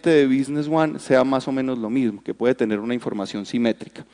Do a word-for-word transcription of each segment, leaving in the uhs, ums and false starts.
cliente de Business One sea más o menos lo mismo, que puede tener una información simétrica.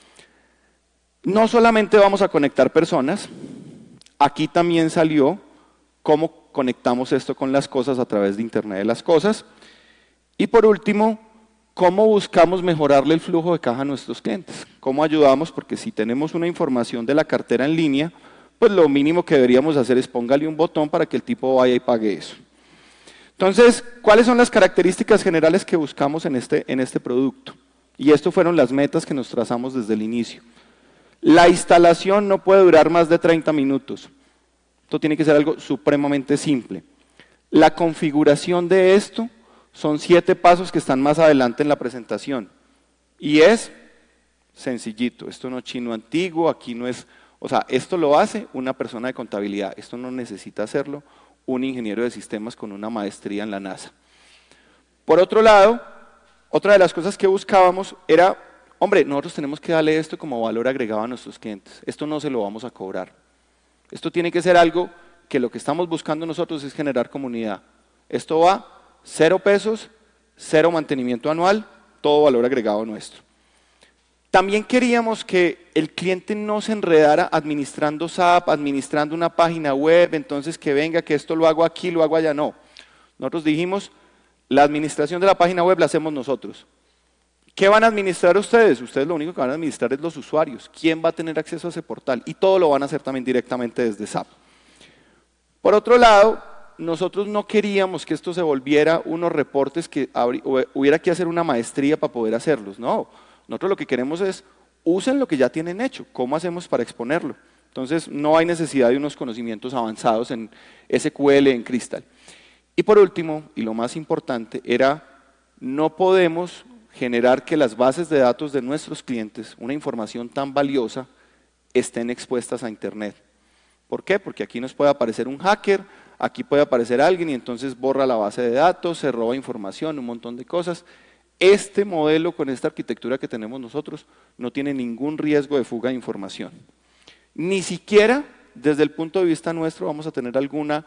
No solamente vamos a conectar personas, aquí también salió cómo conectamos esto con las cosas a través de Internet de las Cosas. Y por último, cómo buscamos mejorarle el flujo de caja a nuestros clientes. Cómo ayudamos, porque si tenemos una información de la cartera en línea, pues lo mínimo que deberíamos hacer es póngale un botón para que el tipo vaya y pague eso. Entonces, ¿cuáles son las características generales que buscamos en este, en este producto? Y esto fueron las metas que nos trazamos desde el inicio. La instalación no puede durar más de treinta minutos. Esto tiene que ser algo supremamente simple. La configuración de esto son siete pasos que están más adelante en la presentación. Y es sencillito. Esto no es chino antiguo, aquí no es... O sea, esto lo hace una persona de contabilidad. Esto no necesita hacerlo un ingeniero de sistemas con una maestría en la NASA. Por otro lado, otra de las cosas que buscábamos era, hombre, nosotros tenemos que darle esto como valor agregado a nuestros clientes. Esto no se lo vamos a cobrar. Esto tiene que ser algo que lo que estamos buscando nosotros es generar comunidad. Esto va cero pesos, cero mantenimiento anual, todo valor agregado nuestro. También queríamos que el cliente no se enredara administrando S A P, administrando una página web, entonces que venga, que esto lo hago aquí, lo hago allá, no. Nosotros dijimos, la administración de la página web la hacemos nosotros. ¿Qué van a administrar ustedes? Ustedes lo único que van a administrar es los usuarios. ¿Quién va a tener acceso a ese portal? Y todo lo van a hacer también directamente desde S A P. Por otro lado, nosotros no queríamos que esto se volviera unos reportes que hubiera que hacer una maestría para poder hacerlos, no. Nosotros lo que queremos es, usen lo que ya tienen hecho, ¿cómo hacemos para exponerlo? Entonces, no hay necesidad de unos conocimientos avanzados en S Q L, en Crystal. Y por último, y lo más importante, era, no podemos generar que las bases de datos de nuestros clientes, una información tan valiosa, estén expuestas a Internet. ¿Por qué? Porque aquí nos puede aparecer un hacker, aquí puede aparecer alguien y entonces borra la base de datos, se roba información, un montón de cosas. Este modelo con esta arquitectura que tenemos nosotros no tiene ningún riesgo de fuga de información. Ni siquiera desde el punto de vista nuestro vamos a tener alguna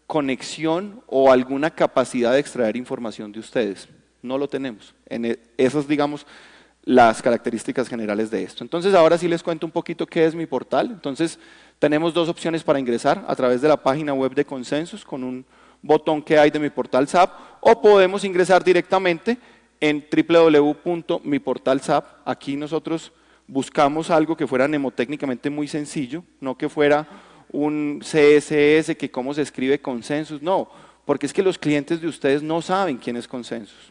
conexión o alguna capacidad de extraer información de ustedes. No lo tenemos. En esas, digamos, las características generales de esto. Entonces, ahora sí les cuento un poquito qué es mi portal. Entonces, tenemos dos opciones para ingresar a través de la página web de Consensus con un botón que hay de mi portal S A P, o podemos ingresar directamente en w w w punto mi portal S A P. Aquí nosotros buscamos algo que fuera mnemotécnicamente muy sencillo, no que fuera un C S S, que cómo se escribe Consensus, no, porque es que los clientes de ustedes no saben quién es Consensus.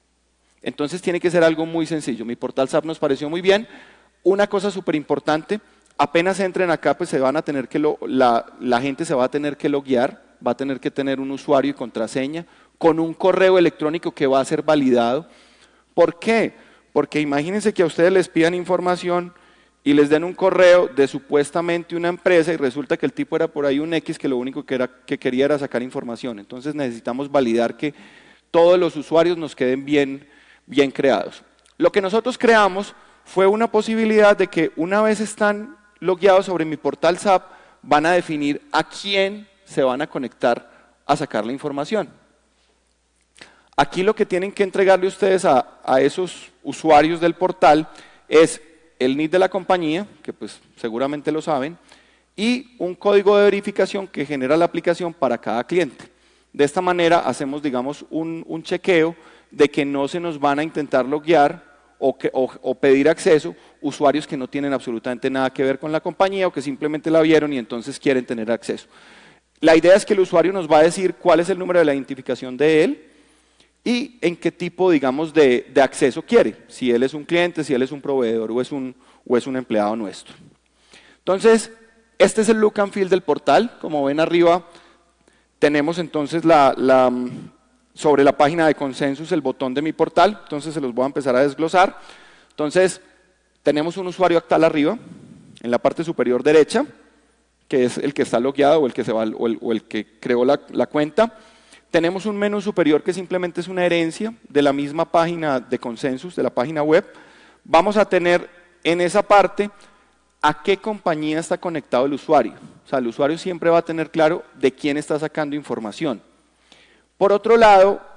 Entonces tiene que ser algo muy sencillo. Mi portal S A P nos pareció muy bien. Una cosa súper importante, apenas entren acá, pues se van a tener que lo, la, la gente se va a tener que loguear, va a tener que tener un usuario y contraseña, con un correo electrónico que va a ser validado. ¿Por qué? Porque imagínense que a ustedes les pidan información y les den un correo de supuestamente una empresa y resulta que el tipo era por ahí un X que lo único que, era, que quería era sacar información. Entonces necesitamos validar que todos los usuarios nos queden bien, bien creados. Lo que nosotros creamos fue una posibilidad de que una vez están logueados sobre mi portal S A P, van a definir a quién se van a conectar a sacar la información. Aquí lo que tienen que entregarle ustedes a, a esos usuarios del portal es el N I D de la compañía, que pues seguramente lo saben, y un código de verificación que genera la aplicación para cada cliente. De esta manera hacemos, digamos, un, un chequeo de que no se nos van a intentar loguear o, que, o, o pedir acceso usuarios que no tienen absolutamente nada que ver con la compañía o que simplemente la vieron y entonces quieren tener acceso. La idea es que el usuario nos va a decir cuál es el número de la identificación de él y en qué tipo, digamos, de, de acceso quiere, si él es un cliente, si él es un proveedor o es un, o es un empleado nuestro. Entonces, este es el look and feel del portal. Como ven arriba, tenemos entonces la, la, sobre la página de Consensus el botón de mi portal, entonces se los voy a empezar a desglosar. Entonces, tenemos un usuario actual arriba, en la parte superior derecha, que es el que está logueado o el que, se va, o el, o el que creó la, la cuenta. Tenemos un menú superior que simplemente es una herencia de la misma página de Consensus, de la página web. Vamos a tener en esa parte a qué compañía está conectado el usuario. O sea, el usuario siempre va a tener claro de quién está sacando información. Por otro lado,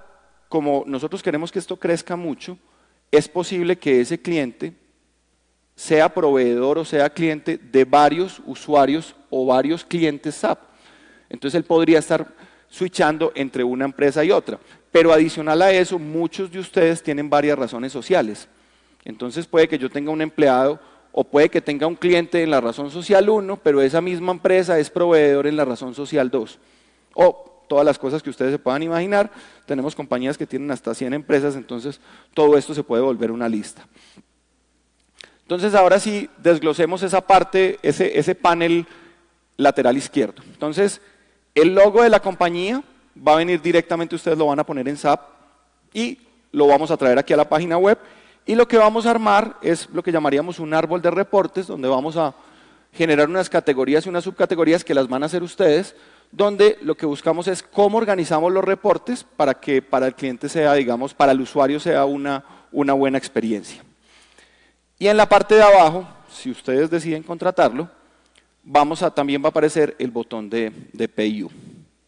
como nosotros queremos que esto crezca mucho, es posible que ese cliente sea proveedor o sea cliente de varios usuarios o varios clientes S A P. Entonces él podría estar switchando entre una empresa y otra. Pero adicional a eso, muchos de ustedes tienen varias razones sociales. Entonces puede que yo tenga un empleado o puede que tenga un cliente en la razón social uno, pero esa misma empresa es proveedor en la razón social dos. O todas las cosas que ustedes se puedan imaginar. Tenemos compañías que tienen hasta cien empresas, entonces todo esto se puede volver una lista. Entonces ahora sí, desglosemos esa parte, ese, ese panel lateral izquierdo. Entonces, el logo de la compañía va a venir directamente, ustedes lo van a poner en S A P y lo vamos a traer aquí a la página web. Y lo que vamos a armar es lo que llamaríamos un árbol de reportes, donde vamos a generar unas categorías y unas subcategorías que las van a hacer ustedes, donde lo que buscamos es cómo organizamos los reportes para que para el cliente sea, digamos, para el usuario sea una, una buena experiencia. Y en la parte de abajo, si ustedes deciden contratarlo, vamos a, también va a aparecer el botón de, de Pay You.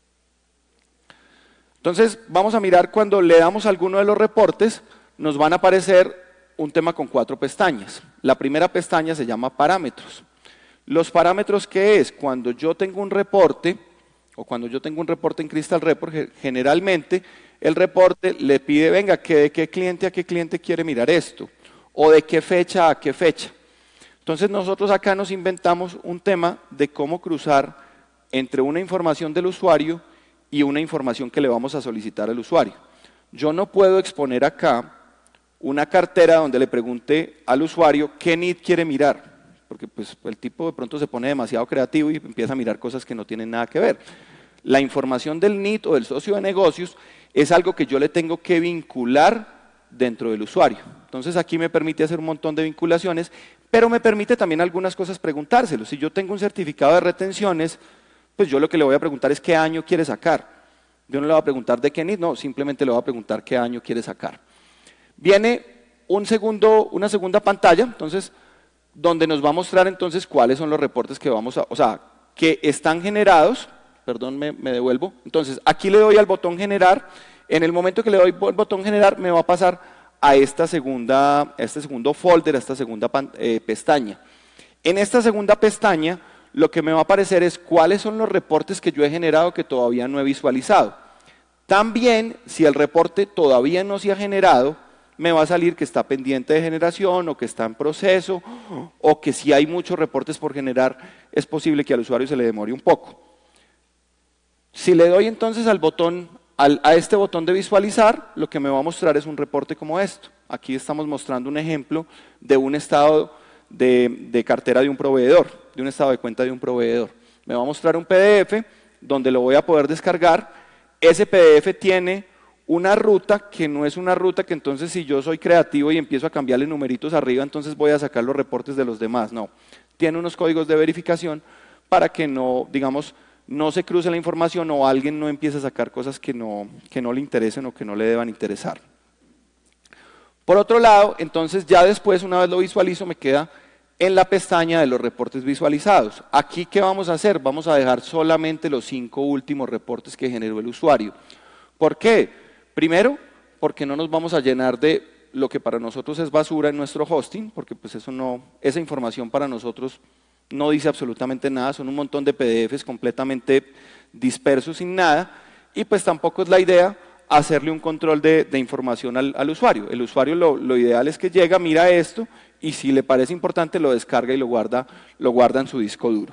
Entonces, vamos a mirar cuando le damos a alguno de los reportes, nos van a aparecer un tema con cuatro pestañas. La primera pestaña se llama parámetros. Los parámetros, ¿qué es? Cuando yo tengo un reporte, o cuando yo tengo un reporte en Crystal Report, generalmente el reporte le pide, venga, que de qué cliente a qué cliente quiere mirar esto, o de qué fecha a qué fecha. Entonces nosotros acá nos inventamos un tema de cómo cruzar entre una información del usuario y una información que le vamos a solicitar al usuario. Yo no puedo exponer acá una cartera donde le pregunte al usuario qué N I D quiere mirar, porque pues, el tipo de pronto se pone demasiado creativo y empieza a mirar cosas que no tienen nada que ver. La información del N I D o del socio de negocios es algo que yo le tengo que vincular dentro del usuario. Entonces aquí me permite hacer un montón de vinculaciones, pero me permite también algunas cosas preguntárselo. Si yo tengo un certificado de retenciones, pues yo lo que le voy a preguntar es qué año quiere sacar. Yo no le voy a preguntar de qué N I D, no, simplemente le voy a preguntar qué año quiere sacar. Viene un segundo, una segunda pantalla, entonces, donde nos va a mostrar entonces cuáles son los reportes que vamos a, o sea, que están generados, perdón, me, me devuelvo. Entonces, aquí le doy al botón generar. En el momento que le doy el botón generar, me va a pasar a, esta segunda, a este segundo folder, a esta segunda eh, pestaña. En esta segunda pestaña, lo que me va a aparecer es cuáles son los reportes que yo he generado que todavía no he visualizado. También, si el reporte todavía no se ha generado, me va a salir que está pendiente de generación o que está en proceso, o que si hay muchos reportes por generar, es posible que al usuario se le demore un poco. Si le doy entonces al botón Al, a este botón de visualizar, lo que me va a mostrar es un reporte como esto. Aquí estamos mostrando un ejemplo de un estado de, de cartera de un proveedor, de un estado de cuenta de un proveedor. Me va a mostrar un P D F donde lo voy a poder descargar. Ese P D F tiene una ruta que no es una ruta que entonces si yo soy creativo y empiezo a cambiarle numeritos arriba, entonces voy a sacar los reportes de los demás. No, tiene unos códigos de verificación para que no, digamos, no se cruce la información o alguien no empiece a sacar cosas que no, que no le interesen o que no le deban interesar. Por otro lado, entonces ya después, una vez lo visualizo, me queda en la pestaña de los reportes visualizados. Aquí, ¿qué vamos a hacer? Vamos a dejar solamente los cinco últimos reportes que generó el usuario. ¿Por qué? Primero, porque no nos vamos a llenar de lo que para nosotros es basura en nuestro hosting, porque pues eso no, esa información para nosotros no dice absolutamente nada, son un montón de P D Efes completamente dispersos sin nada, y pues tampoco es la idea hacerle un control de, de información al, al usuario. El usuario lo, lo ideal es que llega, mira esto, y si le parece importante lo descarga y lo guarda, lo guarda en su disco duro.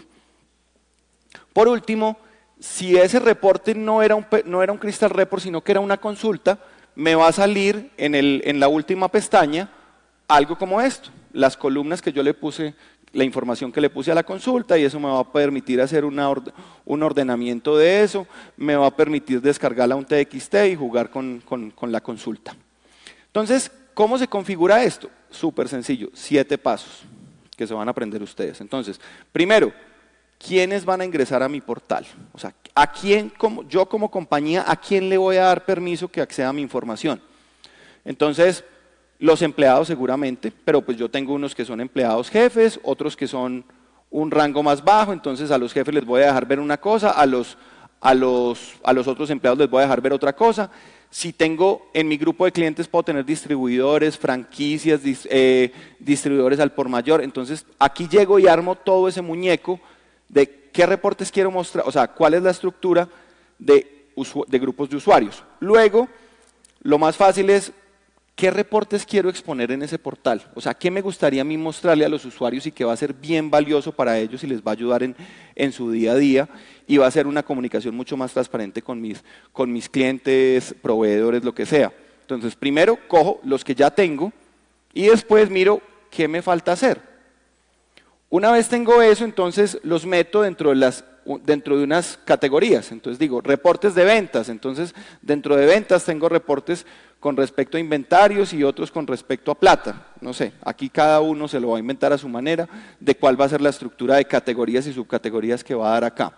Por último, si ese reporte no era un, no era un Crystal Report, sino que era una consulta, me va a salir en, el, en la última pestaña algo como esto, las columnas que yo le puse, la información que le puse a la consulta, y eso me va a permitir hacer una or un ordenamiento de eso, me va a permitir descargarla a un T X T y jugar con, con, con la consulta. Entonces, ¿cómo se configura esto? Súper sencillo, siete pasos que se van a aprender ustedes. Entonces, primero, ¿quiénes van a ingresar a mi portal? O sea, ¿a quién, como, yo como compañía, a quién le voy a dar permiso que acceda a mi información? Entonces, los empleados seguramente, pero pues yo tengo unos que son empleados jefes, otros que son un rango más bajo, entonces a los jefes les voy a dejar ver una cosa, a los, a los, a los otros empleados les voy a dejar ver otra cosa. Si tengo en mi grupo de clientes, puedo tener distribuidores, franquicias, dis, eh, distribuidores al por mayor. Entonces, aquí llego y armo todo ese muñeco de qué reportes quiero mostrar, o sea, cuál es la estructura de, de grupos de usuarios. Luego, lo más fácil es, ¿qué reportes quiero exponer en ese portal? O sea, ¿qué me gustaría a mí mostrarle a los usuarios y que va a ser bien valioso para ellos y les va a ayudar en, en su día a día y va a ser una comunicación mucho más transparente con mis, con mis clientes, proveedores, lo que sea? Entonces, primero cojo los que ya tengo y después miro qué me falta hacer. Una vez tengo eso, entonces los meto dentro de las dentro de unas categorías. Entonces digo, reportes de ventas. Entonces, dentro de ventas tengo reportes con respecto a inventarios y otros con respecto a plata. No sé, aquí cada uno se lo va a inventar a su manera de cuál va a ser la estructura de categorías y subcategorías que va a dar acá.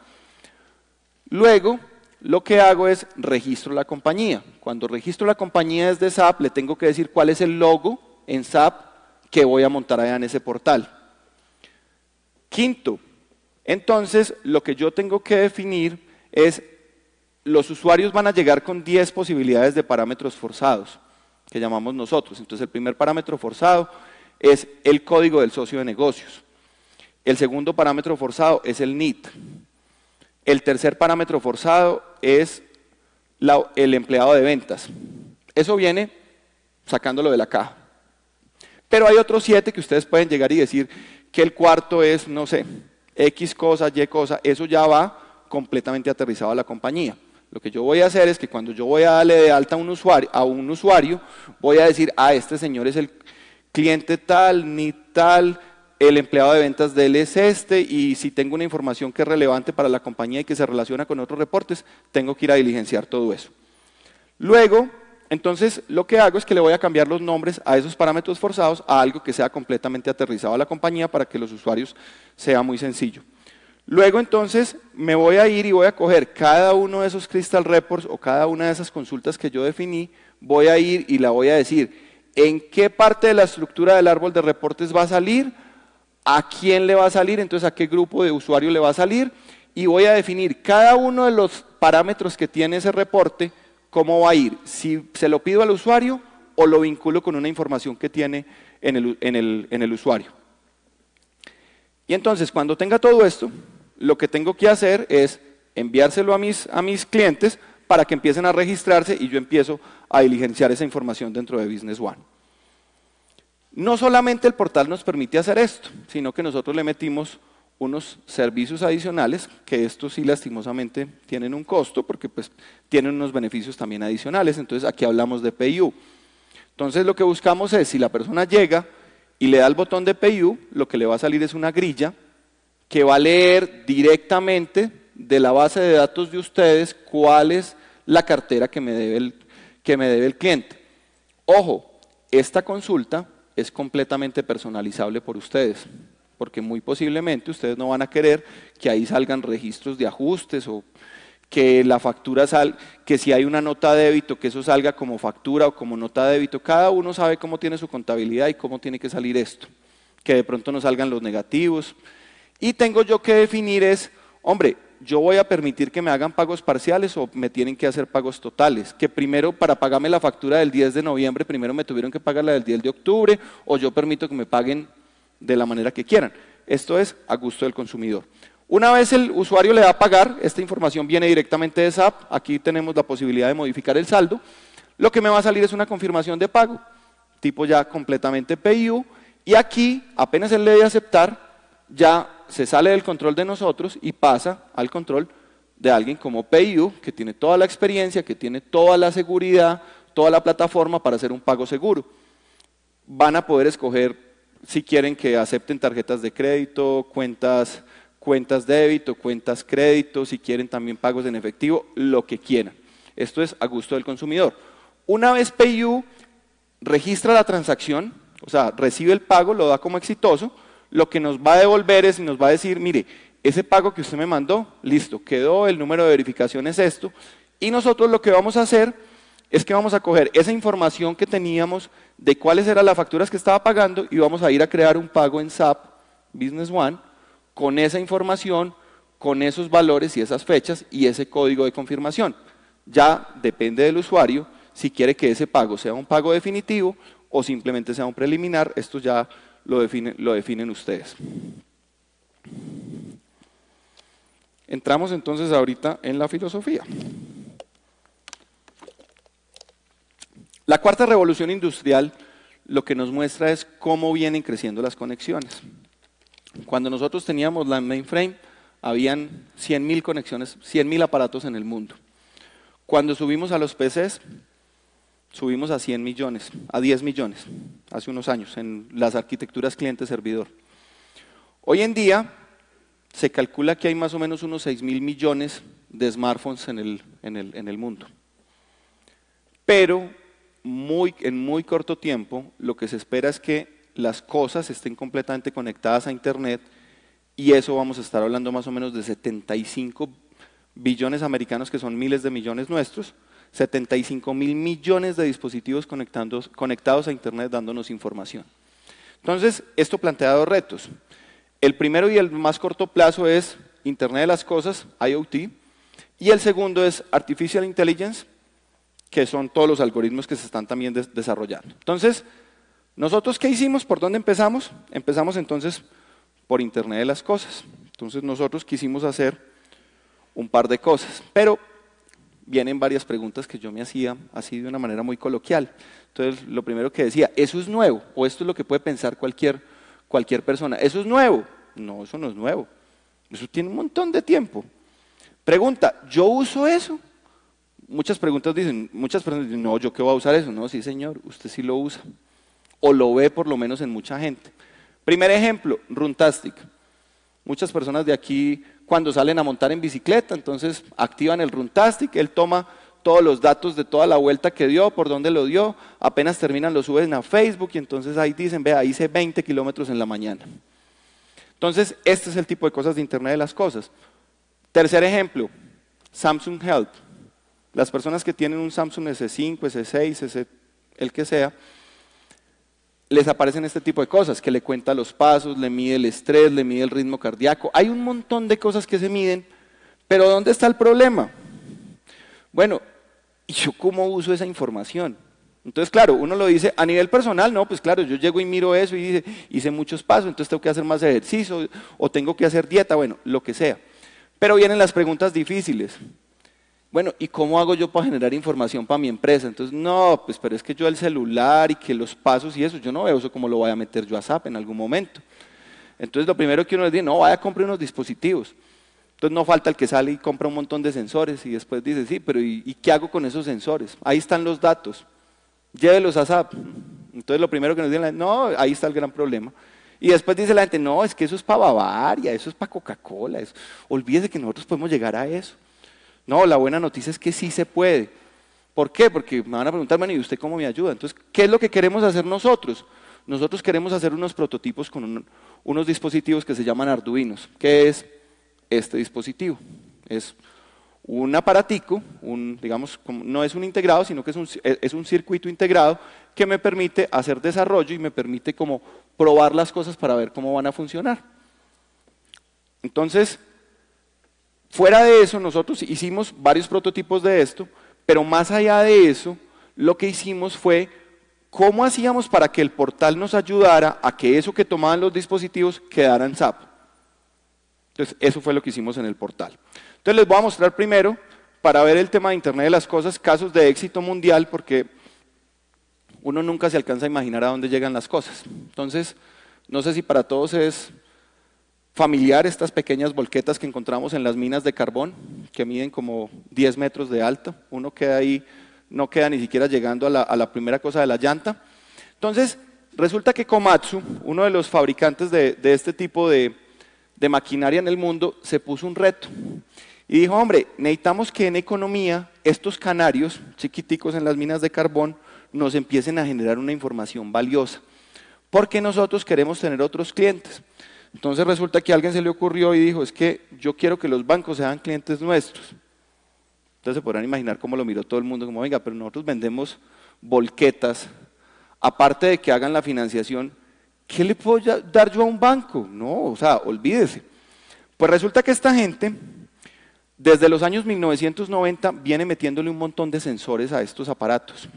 Luego, lo que hago es registro la compañía. Cuando registro la compañía desde S A P, le tengo que decir cuál es el logo en S A P que voy a montar allá en ese portal. Quinto, entonces, lo que yo tengo que definir es, los usuarios van a llegar con diez posibilidades de parámetros forzados, que llamamos nosotros. Entonces, el primer parámetro forzado es el código del socio de negocios. El segundo parámetro forzado es el N I T. El tercer parámetro forzado es la, el empleado de ventas. Eso viene sacándolo de la caja. Pero hay otros siete que ustedes pueden llegar y decir que el cuarto es, no sé, X cosa, Y cosa, eso ya va completamente aterrizado a la compañía. Lo que yo voy a hacer es que cuando yo voy a darle de alta a un usuario, a un usuario voy a decir, ah, este señor es el cliente tal, ni tal, el empleado de ventas de él es este, y si tengo una información que es relevante para la compañía y que se relaciona con otros reportes, tengo que ir a diligenciar todo eso. Luego, entonces, lo que hago es que le voy a cambiar los nombres a esos parámetros forzados a algo que sea completamente aterrizado a la compañía para que los usuarios sea muy sencillo. Luego, entonces, me voy a ir y voy a coger cada uno de esos Crystal Reports o cada una de esas consultas que yo definí, voy a ir y la voy a decir en qué parte de la estructura del árbol de reportes va a salir, a quién le va a salir, entonces a qué grupo de usuario le va a salir, y voy a definir cada uno de los parámetros que tiene ese reporte, cómo va a ir, si se lo pido al usuario o lo vinculo con una información que tiene en el, en el, en el usuario. Y entonces, cuando tenga todo esto, lo que tengo que hacer es enviárselo a mis, a mis clientes para que empiecen a registrarse y yo empiezo a diligenciar esa información dentro de Business One. No solamente el portal nos permite hacer esto, sino que nosotros le metimos unos servicios adicionales, que estos sí lastimosamente tienen un costo, porque pues tienen unos beneficios también adicionales. Entonces aquí hablamos de P I U. Entonces lo que buscamos es, si la persona llega y le da el botón de P I U, lo que le va a salir es una grilla que va a leer directamente de la base de datos de ustedes cuál es la cartera que me debe el, que me debe el cliente. Ojo, esta consulta es completamente personalizable por ustedes, porque muy posiblemente ustedes no van a querer que ahí salgan registros de ajustes o que la factura salga, que si hay una nota de débito, que eso salga como factura o como nota de débito. Cada uno sabe cómo tiene su contabilidad y cómo tiene que salir esto, que de pronto no salgan los negativos. Y tengo yo que definir es, hombre, yo voy a permitir que me hagan pagos parciales o me tienen que hacer pagos totales, que primero para pagarme la factura del diez de noviembre, primero me tuvieron que pagar la del diez de octubre, o yo permito que me paguen de la manera que quieran. Esto es a gusto del consumidor. Una vez el usuario le da a pagar, esta información viene directamente de S A P, aquí tenemos la posibilidad de modificar el saldo, lo que me va a salir es una confirmación de pago, tipo ya completamente P I U, y aquí apenas él le dé aceptar, ya se sale del control de nosotros y pasa al control de alguien como P I U, que tiene toda la experiencia, que tiene toda la seguridad, toda la plataforma para hacer un pago seguro. Van a poder escoger si quieren que acepten tarjetas de crédito, cuentas, cuentas débito, cuentas crédito, si quieren también pagos en efectivo, lo que quieran. Esto es a gusto del consumidor. Una vez P I U registra la transacción, o sea, recibe el pago, lo da como exitoso, lo que nos va a devolver es, nos va a decir, mire, ese pago que usted me mandó, listo, quedó, el número de verificación es esto, y nosotros lo que vamos a hacer es que vamos a coger esa información que teníamos de cuáles eran las facturas que estaba pagando y vamos a ir a crear un pago en S A P Business One con esa información, con esos valores y esas fechas y ese código de confirmación. Ya depende del usuario si quiere que ese pago sea un pago definitivo o simplemente sea un preliminar. Esto ya lo definen, lo definen ustedes. Entramos entonces ahorita en la filosofía. La cuarta revolución industrial lo que nos muestra es cómo vienen creciendo las conexiones. Cuando nosotros teníamos la mainframe, habían cien mil conexiones, cien mil aparatos en el mundo. Cuando subimos a los P Cs, subimos a cien millones, a diez millones, hace unos años, en las arquitecturas cliente-servidor. Hoy en día, se calcula que hay más o menos unos seis mil millones de smartphones en el, en el, en el mundo. Pero muy, en muy corto tiempo, lo que se espera es que las cosas estén completamente conectadas a Internet, y eso vamos a estar hablando más o menos de setenta y cinco billones americanos, que son miles de millones nuestros, setenta y cinco mil millones de dispositivos conectados a Internet dándonos información. Entonces, esto plantea dos retos. El primero y el más corto plazo es Internet de las Cosas, I O T, y el segundo es Artificial Intelligence, que son todos los algoritmos que se están también des desarrollando. Entonces, ¿nosotros qué hicimos? ¿Por dónde empezamos? Empezamos entonces por Internet de las Cosas. Entonces nosotros quisimos hacer un par de cosas, pero vienen varias preguntas que yo me hacía así de una manera muy coloquial. Entonces, lo primero que decía, ¿eso es nuevo? ¿O esto es lo que puede pensar cualquier, cualquier persona? ¿Eso es nuevo? No, eso no es nuevo. Eso tiene un montón de tiempo. Pregunta, ¿yo uso eso? Muchas preguntas dicen, muchas personas dicen, no, ¿yo qué voy a usar eso? No, sí señor, usted sí lo usa. O lo ve por lo menos en mucha gente. Primer ejemplo, Runtastic. Muchas personas de aquí, cuando salen a montar en bicicleta, entonces activan el Runtastic, él toma todos los datos de toda la vuelta que dio, por dónde lo dio, apenas terminan lo suben a Facebook y entonces ahí dicen, vea, hice veinte kilómetros en la mañana. Entonces, este es el tipo de cosas de Internet de las Cosas. Tercer ejemplo, Samsung Health. Las personas que tienen un Samsung ese cinco, ese seis, ese, el que sea, les aparecen este tipo de cosas, que le cuenta los pasos, le mide el estrés, le mide el ritmo cardíaco. Hay un montón de cosas que se miden, pero ¿dónde está el problema? Bueno, ¿y yo cómo uso esa información? Entonces, claro, uno lo dice a nivel personal, no, pues claro, yo llego y miro eso y dice, hice muchos pasos, entonces tengo que hacer más ejercicio, o tengo que hacer dieta, bueno, lo que sea. Pero vienen las preguntas difíciles. Bueno, ¿y cómo hago yo para generar información para mi empresa? Entonces, no, pues pero es que yo el celular y que los pasos y eso, yo no veo eso como lo voy a meter yo a SAP en algún momento. Entonces, lo primero que uno les dice, no, vaya a comprar unos dispositivos. Entonces, no falta el que sale y compra un montón de sensores y después dice, sí, pero ¿y, y qué hago con esos sensores? Ahí están los datos, llévelos a SAP. Entonces, lo primero que nos dicen, no, ahí está el gran problema. Y después dice la gente, no, es que eso es para Bavaria, eso es para Coca-Cola, olvídese que nosotros podemos llegar a eso. No, la buena noticia es que sí se puede. ¿Por qué? Porque me van a preguntar, bueno, ¿y usted cómo me ayuda? Entonces, ¿qué es lo que queremos hacer nosotros? Nosotros queremos hacer unos prototipos con un, unos dispositivos que se llaman Arduinos. ¿Qué es este dispositivo? Es un aparatico, un, digamos, no es un integrado, sino que es un, es un circuito integrado que me permite hacer desarrollo y me permite como probar las cosas para ver cómo van a funcionar. Entonces, fuera de eso, nosotros hicimos varios prototipos de esto, pero más allá de eso, lo que hicimos fue cómo hacíamos para que el portal nos ayudara a que eso que tomaban los dispositivos quedara en SAP. Entonces, eso fue lo que hicimos en el portal. Entonces, les voy a mostrar primero, para ver el tema de Internet de las Cosas, casos de éxito mundial, porque uno nunca se alcanza a imaginar a dónde llegan las cosas. Entonces, no sé si para todos es familiar estas pequeñas volquetas que encontramos en las minas de carbón, que miden como diez metros de alto. Uno queda ahí, no queda ni siquiera llegando a la, a la primera cosa de la llanta. Entonces, resulta que Komatsu, uno de los fabricantes de, de este tipo de, de maquinaria en el mundo, se puso un reto. Y dijo, hombre, necesitamos que en economía estos canarios chiquiticos en las minas de carbón nos empiecen a generar una información valiosa, porque nosotros queremos tener otros clientes. Entonces resulta que a alguien se le ocurrió y dijo, es que yo quiero que los bancos sean clientes nuestros. Entonces se podrán imaginar cómo lo miró todo el mundo, como venga, pero nosotros vendemos volquetas, aparte de que hagan la financiación, ¿qué le puedo dar yo a un banco? No, o sea, olvídese. Pues resulta que esta gente Desde los años mil novecientos noventa viene metiéndole un montón de sensores a estos aparatos.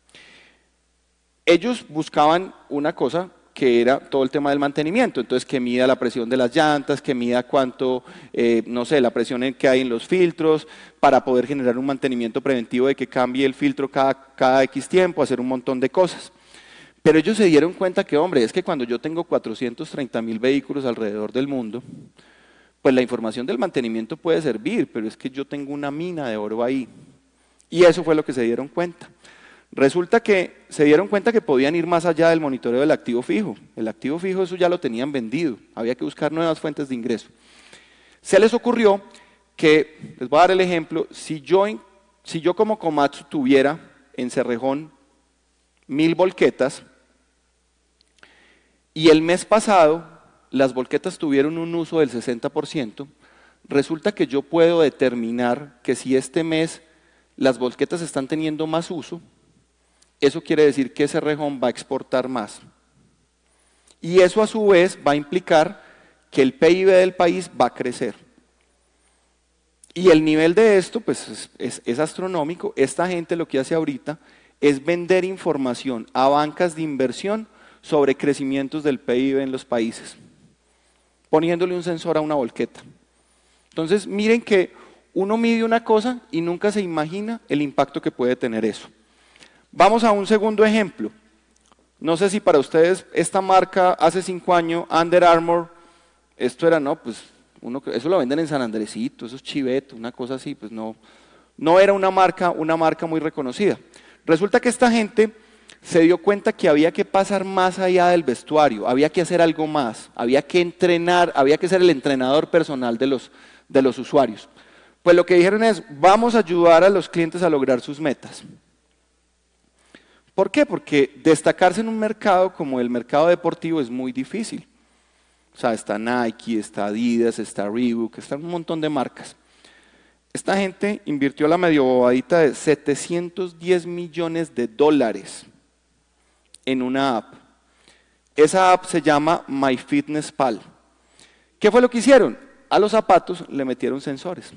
Ellos buscaban una cosa que era todo el tema del mantenimiento, entonces que mida la presión de las llantas, que mida cuánto, eh, no sé, la presión en que hay en los filtros, para poder generar un mantenimiento preventivo de que cambie el filtro cada, cada X tiempo, hacer un montón de cosas. Pero ellos se dieron cuenta que, hombre, es que cuando yo tengo cuatrocientos treinta mil vehículos alrededor del mundo, pues la información del mantenimiento puede servir, pero es que yo tengo una mina de oro ahí. Y eso fue lo que se dieron cuenta. Resulta que se dieron cuenta que podían ir más allá del monitoreo del activo fijo. El activo fijo eso ya lo tenían vendido, había que buscar nuevas fuentes de ingreso. Se les ocurrió que, les voy a dar el ejemplo, si yo, si yo como Komatsu tuviera en Cerrejón mil volquetas y el mes pasado las volquetas tuvieron un uso del sesenta por ciento, resulta que yo puedo determinar que si este mes las volquetas están teniendo más uso, eso quiere decir que Cerrejón va a exportar más. Y eso a su vez va a implicar que el P I B del país va a crecer. Y el nivel de esto pues es, es, es astronómico. Esta gente lo que hace ahorita es vender información a bancas de inversión sobre crecimientos del P I B en los países, poniéndole un sensor a una volqueta. Entonces miren que uno mide una cosa y nunca se imagina el impacto que puede tener eso. Vamos a un segundo ejemplo. No sé si para ustedes esta marca hace cinco años, Under Armour, esto era, no, pues uno, eso lo venden en San Andresito, eso es chiveto, una cosa así, pues no, no era una marca, una marca muy reconocida. Resulta que esta gente se dio cuenta que había que pasar más allá del vestuario, había que hacer algo más, había que entrenar, había que ser el entrenador personal de los, de los usuarios. Pues lo que dijeron es, vamos a ayudar a los clientes a lograr sus metas. ¿Por qué? Porque destacarse en un mercado como el mercado deportivo es muy difícil. O sea, está Nike, está Adidas, está Reebok, están un montón de marcas. Esta gente invirtió la medio bobadita de setecientos diez millones de dólares en una app. Esa app se llama MyFitnessPal. ¿Qué fue lo que hicieron? A los zapatos le metieron sensores.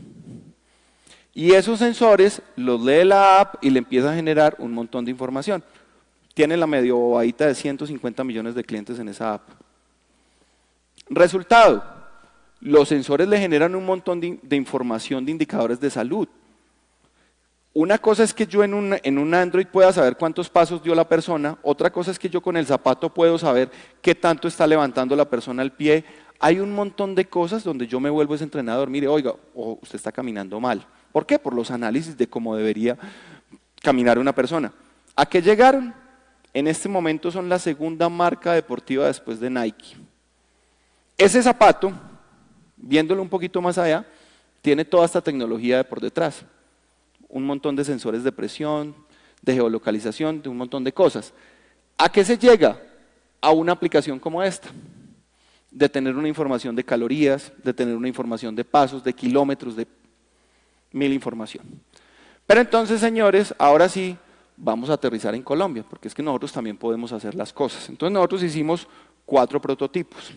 Y esos sensores los lee la app y le empieza a generar un montón de información. Tiene la medio bobadita de ciento cincuenta millones de clientes en esa app. Resultado, los sensores le generan un montón de, de información de indicadores de salud. Una cosa es que yo en un, en un Android pueda saber cuántos pasos dio la persona, otra cosa es que yo con el zapato puedo saber qué tanto está levantando la persona el pie. Hay un montón de cosas donde yo me vuelvo ese entrenador. Mire, oiga, oh, usted está caminando mal. ¿Por qué? Por los análisis de cómo debería caminar una persona. ¿A qué llegaron? En este momento son la segunda marca deportiva después de Nike. Ese zapato, viéndolo un poquito más allá, tiene toda esta tecnología de por detrás. Un montón de sensores de presión, de geolocalización, de un montón de cosas. ¿A qué se llega? A una aplicación como esta. De tener una información de calorías, de tener una información de pasos, de kilómetros, de mil información. Pero entonces, señores, ahora sí vamos a aterrizar en Colombia, porque es que nosotros también podemos hacer las cosas. Entonces nosotros hicimos cuatro prototipos.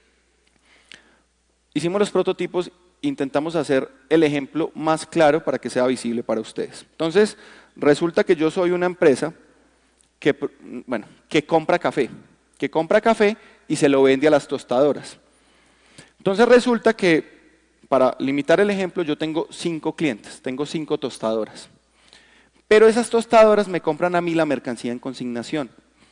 Hicimos los prototipos, intentamos hacer el ejemplo más claro para que sea visible para ustedes. Entonces, resulta que yo soy una empresa que, bueno, que compra café, que compra café y se lo vende a las tostadoras. Entonces resulta que, para limitar el ejemplo, yo tengo cinco clientes, tengo cinco tostadoras. Pero esas tostadoras me compran a mí la mercancía en consignación.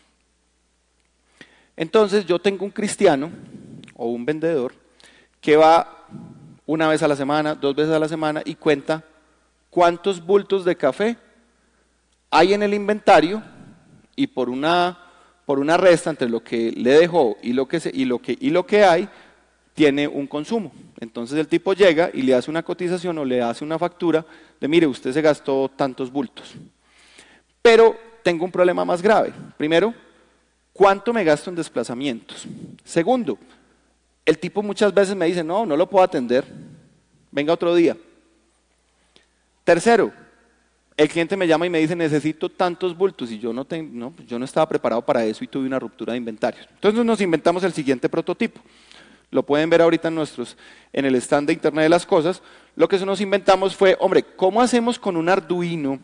Entonces yo tengo un cristiano o un vendedor que va una vez a la semana, dos veces a la semana y cuenta cuántos bultos de café hay en el inventario y por una, por una resta entre lo que le dejó y lo que, se, y lo que, y lo que hay, tiene un consumo. Entonces el tipo llega y le hace una cotización o le hace una factura de, mire, usted se gastó tantos bultos. Pero tengo un problema más grave. Primero, ¿cuánto me gasto en desplazamientos? Segundo, el tipo muchas veces me dice, no, no lo puedo atender, venga otro día. Tercero, el cliente me llama y me dice, necesito tantos bultos, y yo no, tengo, no, yo no estaba preparado para eso y tuve una ruptura de inventarios. Entonces nos inventamos el siguiente prototipo. lo pueden ver ahorita en, nuestros, en el stand de Internet de las Cosas. Lo que nos inventamos fue, hombre, ¿cómo hacemos con un Arduino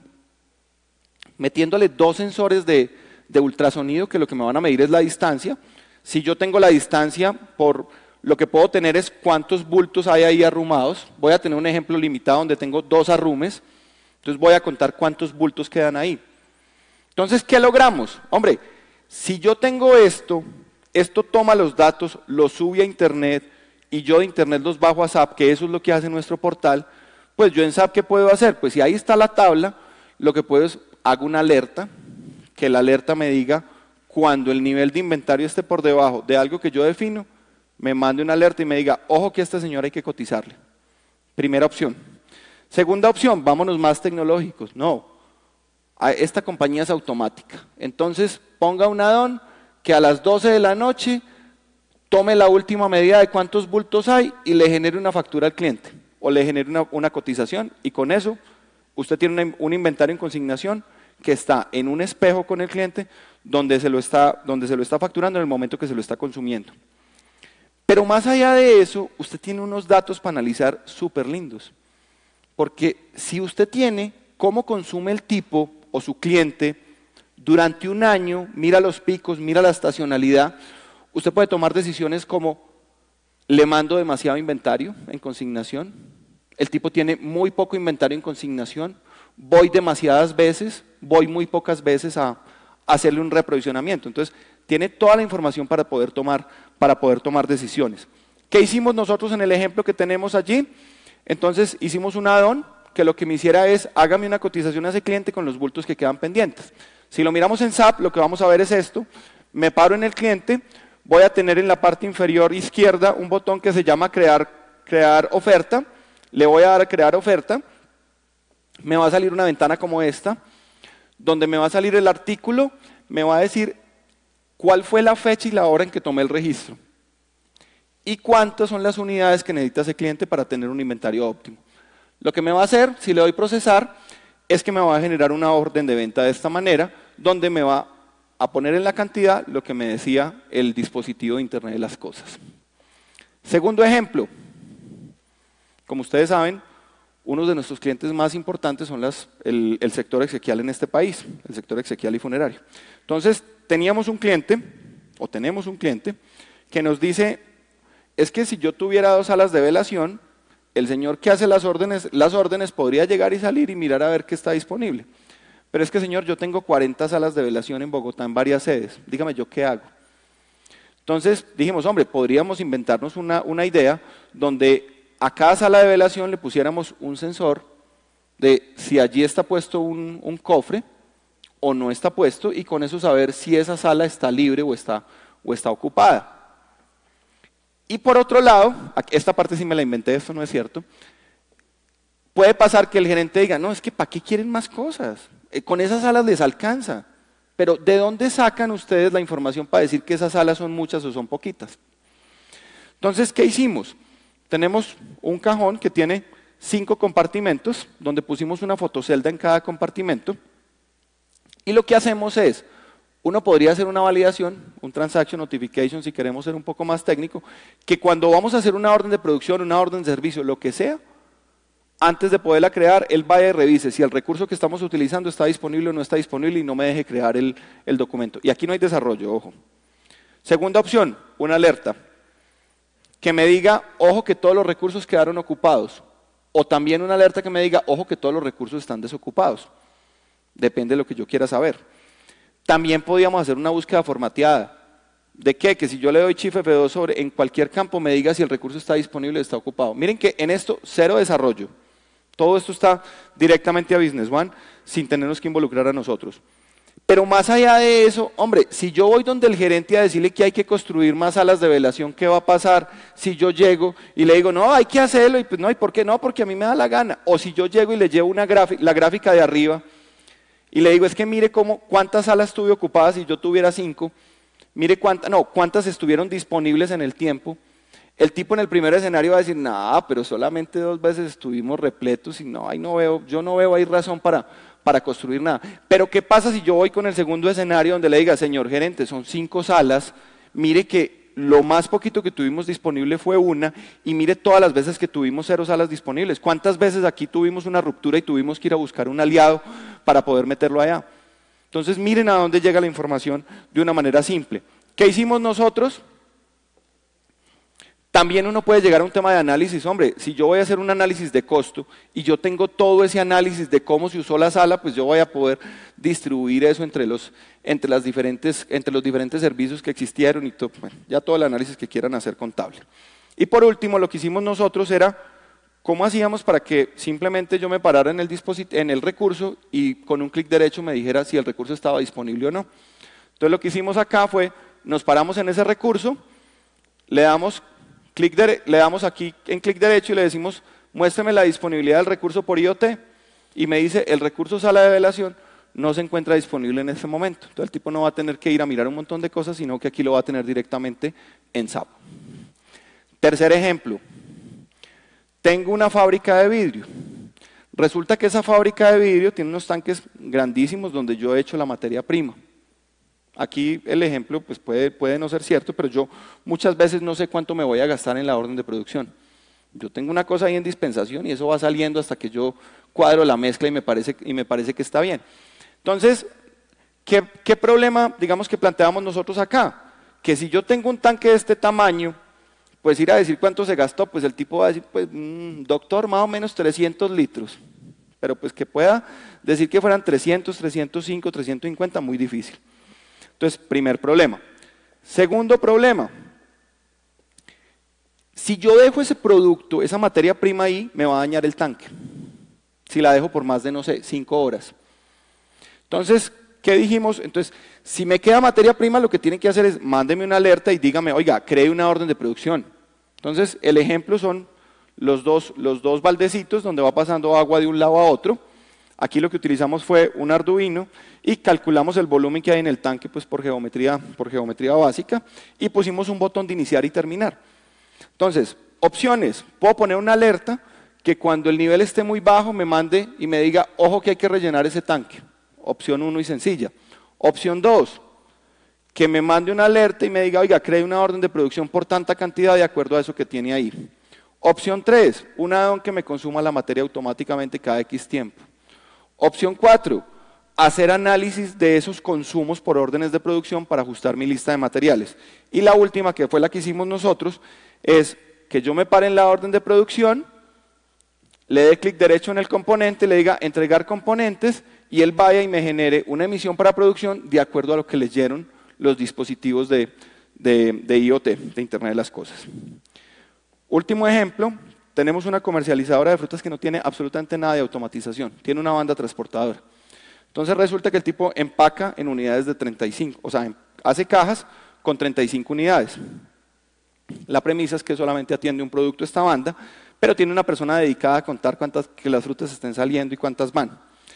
metiéndole dos sensores de, de ultrasonido que lo que me van a medir es la distancia? Si yo tengo la distancia, por lo que puedo tener es cuántos bultos hay ahí arrumados. Voy a tener un ejemplo limitado donde tengo dos arrumes, entonces voy a contar cuántos bultos quedan ahí. Entonces, ¿qué logramos? Hombre, si yo tengo esto, esto toma los datos, los sube a Internet y yo de Internet los bajo a S A P, que eso es lo que hace nuestro portal, pues yo en S A P, ¿qué puedo hacer? Pues si ahí está la tabla, lo que puedo es, hago una alerta, que la alerta me diga cuando el nivel de inventario esté por debajo de algo que yo defino, me mande una alerta y me diga, ojo que a esta señora hay que cotizarle. Primera opción. Segunda opción, vámonos más tecnológicos. No, esta compañía es automática. Entonces, ponga un add-on que a las doce de la noche tome la última medida de cuántos bultos hay y le genere una factura al cliente o le genere una, una cotización, y con eso usted tiene una, un inventario en consignación que está en un espejo con el cliente donde se, lo está, donde se lo está facturando en el momento que se lo está consumiendo. Pero más allá de eso, usted tiene unos datos para analizar súper lindos. Porque si usted tiene cómo consume el tipo o su cliente durante un año, mira los picos, mira la estacionalidad, usted puede tomar decisiones como, le mando demasiado inventario en consignación, el tipo tiene muy poco inventario en consignación, voy demasiadas veces, voy muy pocas veces a, a hacerle un reprovisionamiento. Entonces, tiene toda la información para poder tomar, para poder tomar decisiones. ¿Qué hicimos nosotros en el ejemplo que tenemos allí? Entonces, hicimos un add-on que lo que me hiciera es, hágame una cotización a ese cliente con los bultos que quedan pendientes. Si lo miramos en S A P, lo que vamos a ver es esto. Me paro en el cliente, voy a tener en la parte inferior izquierda un botón que se llama crear, crear oferta. Le voy a dar a crear oferta. Me va a salir una ventana como esta, donde me va a salir el artículo, me va a decir cuál fue la fecha y la hora en que tomé el registro y cuántas son las unidades que necesita ese cliente para tener un inventario óptimo. Lo que me va a hacer, si le doy procesar, es que me va a generar una orden de venta de esta manera, donde me va a poner en la cantidad lo que me decía el dispositivo de Internet de las Cosas. Segundo ejemplo, como ustedes saben, uno de nuestros clientes más importantes son las, el, el sector exequial en este país, el sector exequial y funerario. Entonces, teníamos un cliente, o tenemos un cliente, que nos dice, es que si yo tuviera dos salas de velación, el señor que hace las órdenes, las órdenes podría llegar y salir y mirar a ver qué está disponible. Pero es que, señor, yo tengo cuarenta salas de velación en Bogotá, en varias sedes, dígame yo qué hago. Entonces dijimos, hombre, podríamos inventarnos una, una idea donde a cada sala de velación le pusiéramos un sensor de si allí está puesto un, un cofre o no está puesto, y con eso saber si esa sala está libre o está, o está ocupada. Y por otro lado, esta parte sí me la inventé, esto no es cierto, puede pasar que el gerente diga, no, es que ¿para qué quieren más cosas? Eh, con esas salas les alcanza. Pero ¿de dónde sacan ustedes la información para decir que esas salas son muchas o son poquitas? Entonces, ¿qué hicimos? Tenemos un cajón que tiene cinco compartimentos, donde pusimos una fotocelda en cada compartimento, y lo que hacemos es, uno podría hacer una validación, un transaction notification si queremos ser un poco más técnico, que cuando vamos a hacer una orden de producción, una orden de servicio, lo que sea, antes de poderla crear, él vaya y revise si el recurso que estamos utilizando está disponible o no está disponible y no me deje crear el, el documento. Y aquí no hay desarrollo, ojo. Segunda opción, una alerta, que me diga, ojo que todos los recursos quedaron ocupados, o también una alerta que me diga, ojo que todos los recursos están desocupados. Depende de lo que yo quiera saber. También podíamos hacer una búsqueda formateada. ¿De qué? Que si yo le doy Chief F dos sobre en cualquier campo me diga si el recurso está disponible o está ocupado. Miren que en esto, cero desarrollo. Todo esto está directamente a Business One sin tenernos que involucrar a nosotros. Pero más allá de eso, hombre, si yo voy donde el gerente a decirle que hay que construir más salas de velación, ¿qué va a pasar si yo llego y le digo, no, hay que hacerlo? Y pues no, ¿y por qué no? Porque a mí me da la gana. O si yo llego y le llevo una gráfica, la gráfica de arriba, y le digo, es que mire cómo, cuántas salas tuve ocupadas si yo tuviera cinco, mire cuántas, no, cuántas estuvieron disponibles en el tiempo. El tipo en el primer escenario va a decir, no, pero solamente dos veces estuvimos repletos y no, ahí no veo, yo no veo ahí razón para, para construir nada. Pero ¿qué pasa si yo voy con el segundo escenario donde le diga, señor gerente, son cinco salas, mire que lo más poquito que tuvimos disponible fue una, y mire todas las veces que tuvimos cero salas disponibles. ¿Cuántas veces aquí tuvimos una ruptura y tuvimos que ir a buscar un aliado para poder meterlo allá? Entonces miren a dónde llega la información de una manera simple. ¿Qué hicimos nosotros? También uno puede llegar a un tema de análisis. Hombre, si yo voy a hacer un análisis de costo y yo tengo todo ese análisis de cómo se usó la sala, pues yo voy a poder distribuir eso entre los, entre las diferentes, entre los diferentes servicios que existieron y todo, bueno, ya todo el análisis que quieran hacer contable. Y por último, lo que hicimos nosotros era cómo hacíamos para que simplemente yo me parara en el, en el recurso y con un clic derecho me dijera si el recurso estaba disponible o no. Entonces lo que hicimos acá fue, nos paramos en ese recurso, le damos Clic de, le damos aquí en clic derecho y le decimos, muéstrame la disponibilidad del recurso por I O T, y me dice, el recurso sala de velación no se encuentra disponible en este momento. Entonces el tipo no va a tener que ir a mirar un montón de cosas, sino que aquí lo va a tener directamente en S A P. Tercer ejemplo, tengo una fábrica de vidrio. Resulta que esa fábrica de vidrio tiene unos tanques grandísimos donde yo he hecho la materia prima. Aquí el ejemplo pues puede, puede no ser cierto, pero yo muchas veces no sé cuánto me voy a gastar en la orden de producción. Yo tengo una cosa ahí en dispensación y eso va saliendo hasta que yo cuadro la mezcla y me parece, y me parece que está bien. Entonces, ¿qué, qué problema, digamos, que planteamos nosotros acá? Que si yo tengo un tanque de este tamaño, pues ir a decir cuánto se gastó, pues el tipo va a decir, pues, mmm, doctor, más o menos trescientos litros. Pero pues que pueda decir que fueran trescientos, trescientos cinco, trescientos cincuenta, muy difícil. Entonces, primer problema. Segundo problema, si yo dejo ese producto, esa materia prima ahí, me va a dañar el tanque. Si la dejo por más de, no sé, cinco horas. Entonces, ¿qué dijimos? Entonces, si me queda materia prima, lo que tienen que hacer es, mándeme una alerta y dígame, oiga, cree una orden de producción. Entonces, el ejemplo son los dos, los dos baldecitos donde va pasando agua de un lado a otro. Aquí lo que utilizamos fue un Arduino y calculamos el volumen que hay en el tanque pues por geometría, por geometría básica y pusimos un botón de iniciar y terminar. Entonces, opciones, puedo poner una alerta que cuando el nivel esté muy bajo me mande y me diga, ojo que hay que rellenar ese tanque. Opción uno y sencilla. Opción dos, que me mande una alerta y me diga, oiga, cree una orden de producción por tanta cantidad de acuerdo a eso que tiene ahí. Opción tres, un addon que me consuma la materia automáticamente cada X tiempo. Opción cuatro, hacer análisis de esos consumos por órdenes de producción para ajustar mi lista de materiales. Y la última, que fue la que hicimos nosotros, es que yo me pare en la orden de producción, le dé clic derecho en el componente, le diga entregar componentes y él vaya y me genere una emisión para producción de acuerdo a lo que leyeron los dispositivos de, de, de I O T, de Internet de las Cosas. Último ejemplo. Tenemos una comercializadora de frutas que no tiene absolutamente nada de automatización, tiene una banda transportadora. Entonces resulta que el tipo empaca en unidades de treinta y cinco, o sea, hace cajas con treinta y cinco unidades. La premisa es que solamente atiende un producto esta banda, pero tiene una persona dedicada a contar cuántas, que las frutas estén saliendo y cuántas van.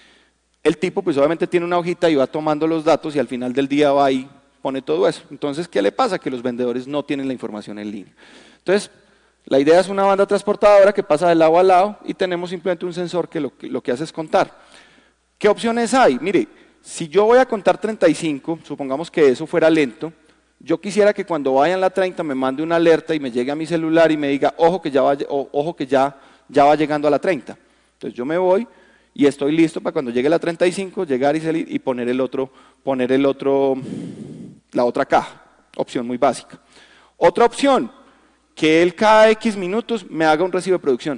El tipo pues obviamente tiene una hojita y va tomando los datos y al final del día va y pone todo eso. Entonces, ¿qué le pasa? Que los vendedores no tienen la información en línea. Entonces, la idea es una banda transportadora que pasa de lado a lado y tenemos simplemente un sensor que lo, que lo que hace es contar. ¿Qué opciones hay? Mire, si yo voy a contar treinta y cinco, supongamos que eso fuera lento, yo quisiera que cuando vaya en la treinta me mande una alerta y me llegue a mi celular y me diga, ojo que ya va, ojo que ya, ya va llegando a la treinta. Entonces yo me voy y estoy listo para cuando llegue la treinta y cinco, llegar y salir y poner el otro, poner el otro, la otra caja. Opción muy básica. Otra opción, que él cada X minutos me haga un recibo de producción.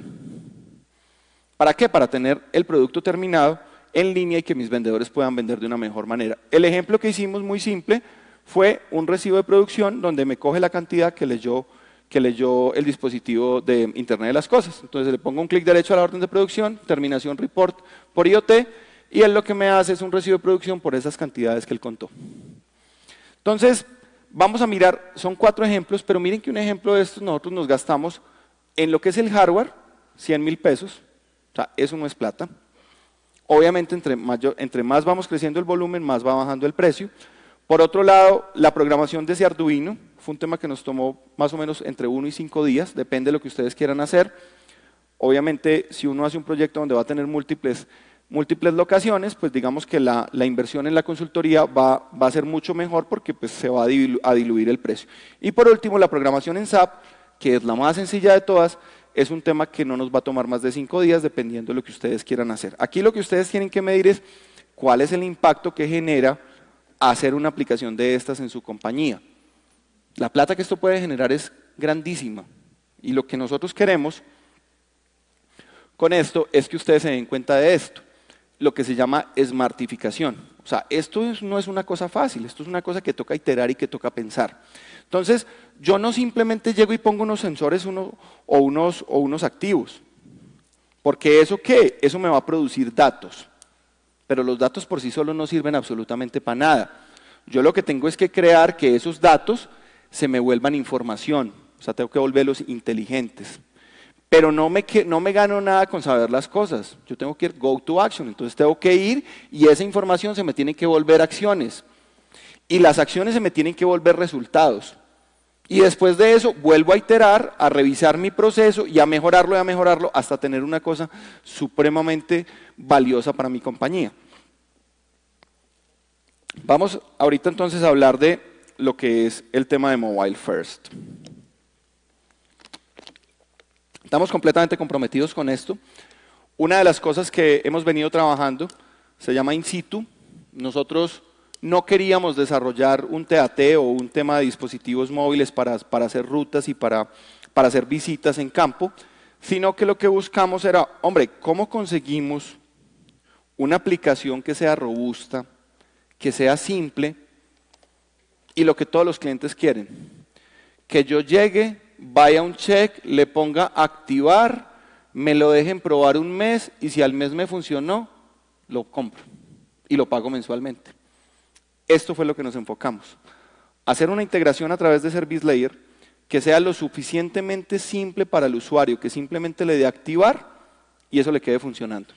¿Para qué? Para tener el producto terminado en línea y que mis vendedores puedan vender de una mejor manera. El ejemplo que hicimos muy simple fue un recibo de producción donde me coge la cantidad que leyó, que leyó el dispositivo de Internet de las Cosas. Entonces le pongo un clic derecho a la orden de producción, terminación report por I O T y él lo que me hace es un recibo de producción por esas cantidades que él contó. Entonces, vamos a mirar, son cuatro ejemplos, pero miren que un ejemplo de estos nosotros nos gastamos en lo que es el hardware, cien mil pesos, o sea, eso no es plata. Obviamente, entre, mayor, entre más vamos creciendo el volumen, más va bajando el precio. Por otro lado, la programación de ese Arduino fue un tema que nos tomó más o menos entre uno y cinco días, depende de lo que ustedes quieran hacer. Obviamente, si uno hace un proyecto donde va a tener múltiples múltiples locaciones, pues digamos que la, la inversión en la consultoría va, va a ser mucho mejor porque pues, se va a, dilu a diluir el precio. Y por último, la programación en S A P, que es la más sencilla de todas, es un tema que no nos va a tomar más de cinco días dependiendo de lo que ustedes quieran hacer. Aquí lo que ustedes tienen que medir es cuál es el impacto que genera hacer una aplicación de estas en su compañía. La plata que esto puede generar es grandísima y lo que nosotros queremos con esto es que ustedes se den cuenta de esto, lo que se llama smartificación. O sea, esto es, no es una cosa fácil, esto es una cosa que toca iterar y que toca pensar. Entonces, yo no simplemente llego y pongo unos sensores uno, o, unos, o unos activos, porque ¿eso qué? Eso me va a producir datos, pero los datos por sí solos no sirven absolutamente para nada. Yo lo que tengo es que crear que esos datos se me vuelvan información, o sea, tengo que volverlos inteligentes. Pero no me, no me gano nada con saber las cosas, yo tengo que ir go to action, entonces tengo que ir y esa información se me tiene que volver acciones. Y las acciones se me tienen que volver resultados. Y después de eso vuelvo a iterar, a revisar mi proceso y a mejorarlo y a mejorarlo hasta tener una cosa supremamente valiosa para mi compañía. Vamos ahorita entonces a hablar de lo que es el tema de Mobile First. Estamos completamente comprometidos con esto. Una de las cosas que hemos venido trabajando se llama in situ. Nosotros no queríamos desarrollar un T A T o un tema de dispositivos móviles para, para hacer rutas y para, para hacer visitas en campo, sino que lo que buscamos era, hombre, ¿cómo conseguimos una aplicación que sea robusta, que sea simple y lo que todos los clientes quieren? Que yo llegue, vaya a un check, le ponga activar, me lo dejen probar un mes y si al mes me funcionó, lo compro y lo pago mensualmente. Esto fue lo que nos enfocamos. Hacer una integración a través de Service Layer que sea lo suficientemente simple para el usuario, que simplemente le dé activar y eso le quede funcionando.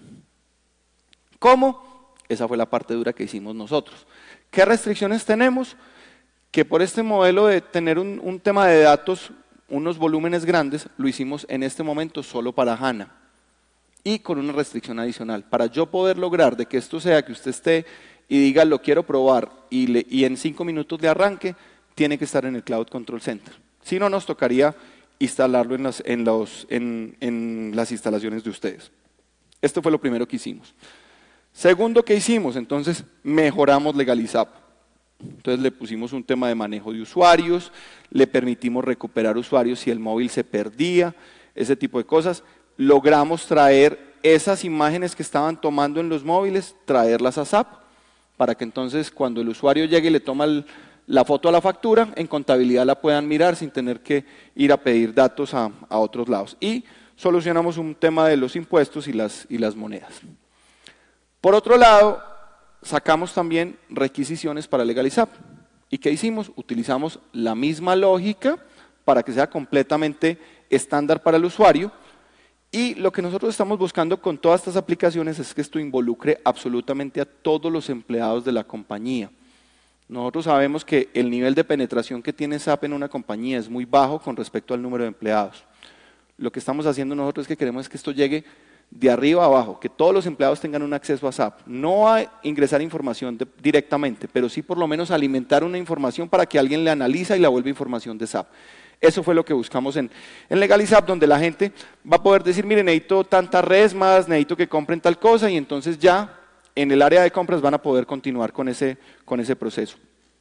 ¿Cómo? Esa fue la parte dura que hicimos nosotros. ¿Qué restricciones tenemos? Que por este modelo de tener un, un tema de datos, unos volúmenes grandes, lo hicimos en este momento solo para HANA y con una restricción adicional. Para yo poder lograr de que esto sea que usted esté y diga lo quiero probar y, le, y en cinco minutos de arranque, tiene que estar en el Cloud Control Center. Si no, nos tocaría instalarlo en las, en los, en, en las instalaciones de ustedes. Esto fue lo primero que hicimos. Segundo que hicimos, entonces, mejoramos Legalizap. Entonces le pusimos un tema de manejo de usuarios, le permitimos recuperar usuarios si el móvil se perdía, ese tipo de cosas. Logramos traer esas imágenes que estaban tomando en los móviles, traerlas a S A P, para que entonces cuando el usuario llegue y le toma el, la foto a la factura, en contabilidad la puedan mirar sin tener que ir a pedir datos a, a otros lados. Y solucionamos un tema de los impuestos y las, y las monedas. Por otro lado, sacamos también requisiciones para Legalizap. ¿Y qué hicimos? Utilizamos la misma lógica para que sea completamente estándar para el usuario. Y lo que nosotros estamos buscando con todas estas aplicaciones es que esto involucre absolutamente a todos los empleados de la compañía. Nosotros sabemos que el nivel de penetración que tiene S A P en una compañía es muy bajo con respecto al número de empleados. Lo que estamos haciendo nosotros es que queremos que esto llegue de arriba a abajo, que todos los empleados tengan un acceso a S A P. No a ingresar información de, directamente, pero sí por lo menos alimentar una información para que alguien le analiza y la vuelva información de S A P. Eso fue lo que buscamos en, en Legalizap, donde la gente va a poder decir, mire, necesito tantas redes más, necesito que compren tal cosa, y entonces ya en el área de compras van a poder continuar con ese, con ese proceso.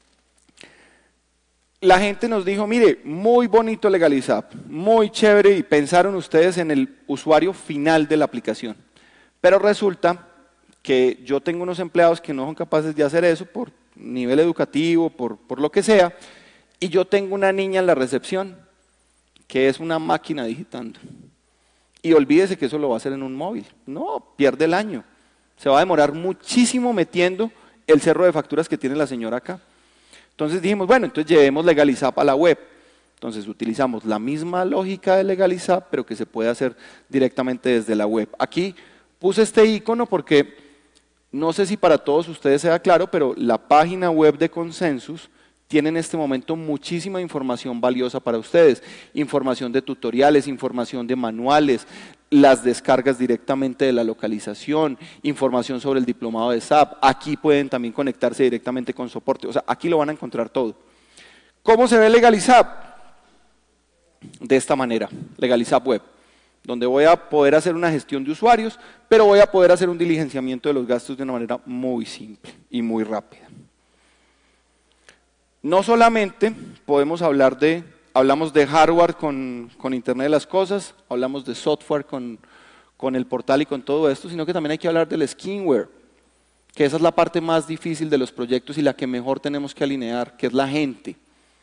La gente nos dijo, mire, muy bonito Legalizap, muy chévere, y pensaron ustedes en el usuario final de la aplicación. Pero resulta que yo tengo unos empleados que no son capaces de hacer eso por nivel educativo, por, por lo que sea, y yo tengo una niña en la recepción que es una máquina digitando. Y olvídese que eso lo va a hacer en un móvil. No, pierde el año. Se va a demorar muchísimo metiendo el cerro de facturas que tiene la señora acá. Entonces dijimos, bueno, entonces llevemos Legalizap a la web. Entonces utilizamos la misma lógica de Legalizap, pero que se puede hacer directamente desde la web. Aquí puse este icono porque no sé si para todos ustedes sea claro, pero la página web de Consensus tiene en este momento muchísima información valiosa para ustedes. Información de tutoriales, información de manuales, las descargas directamente de la localización, información sobre el diplomado de S A P. Aquí pueden también conectarse directamente con soporte. O sea, aquí lo van a encontrar todo. ¿Cómo se ve Legalizap? De esta manera, Legalizap Web, donde voy a poder hacer una gestión de usuarios, pero voy a poder hacer un diligenciamiento de los gastos de una manera muy simple y muy rápida. No solamente podemos hablar de, hablamos de hardware con, con Internet de las Cosas, hablamos de software con, con el portal y con todo esto, sino que también hay que hablar del skinware, que esa es la parte más difícil de los proyectos y la que mejor tenemos que alinear, que es la gente.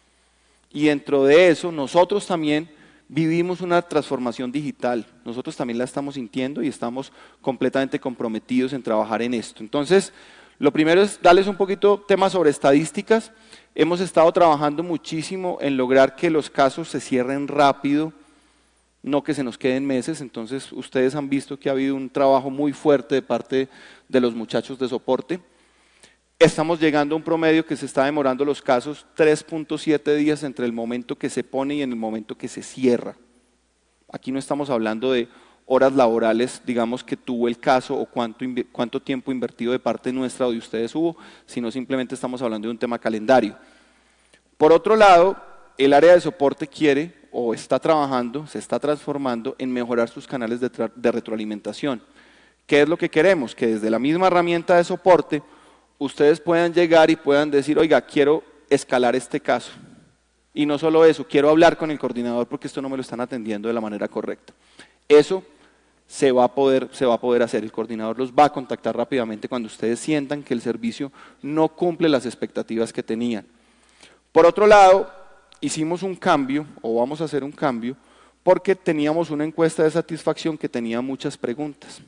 Y dentro de eso, nosotros también vivimos una transformación digital. Nosotros también la estamos sintiendo y estamos completamente comprometidos en trabajar en esto. Entonces, lo primero es darles un poquito temas sobre estadísticas. Hemos estado trabajando muchísimo en lograr que los casos se cierren rápido, no que se nos queden meses. Entonces, ustedes han visto que ha habido un trabajo muy fuerte de parte de los muchachos de soporte. Estamos llegando a un promedio que se está demorando los casos tres punto siete días entre el momento que se pone y en el momento que se cierra. Aquí no estamos hablando de horas laborales, digamos, que tuvo el caso o cuánto, cuánto tiempo invertido de parte nuestra o de ustedes hubo, sino simplemente estamos hablando de un tema calendario. Por otro lado, el área de soporte quiere o está trabajando, se está transformando en mejorar sus canales de, de retroalimentación. ¿Qué es lo que queremos? Que desde la misma herramienta de soporte ustedes puedan llegar y puedan decir, oiga, quiero escalar este caso. Y no solo eso, quiero hablar con el coordinador porque esto no me lo están atendiendo de la manera correcta. Eso se va a poder, se va a poder hacer. El coordinador los va a contactar rápidamente cuando ustedes sientan que el servicio no cumple las expectativas que tenían. Por otro lado, hicimos un cambio, o vamos a hacer un cambio, porque teníamos una encuesta de satisfacción que tenía muchas preguntas.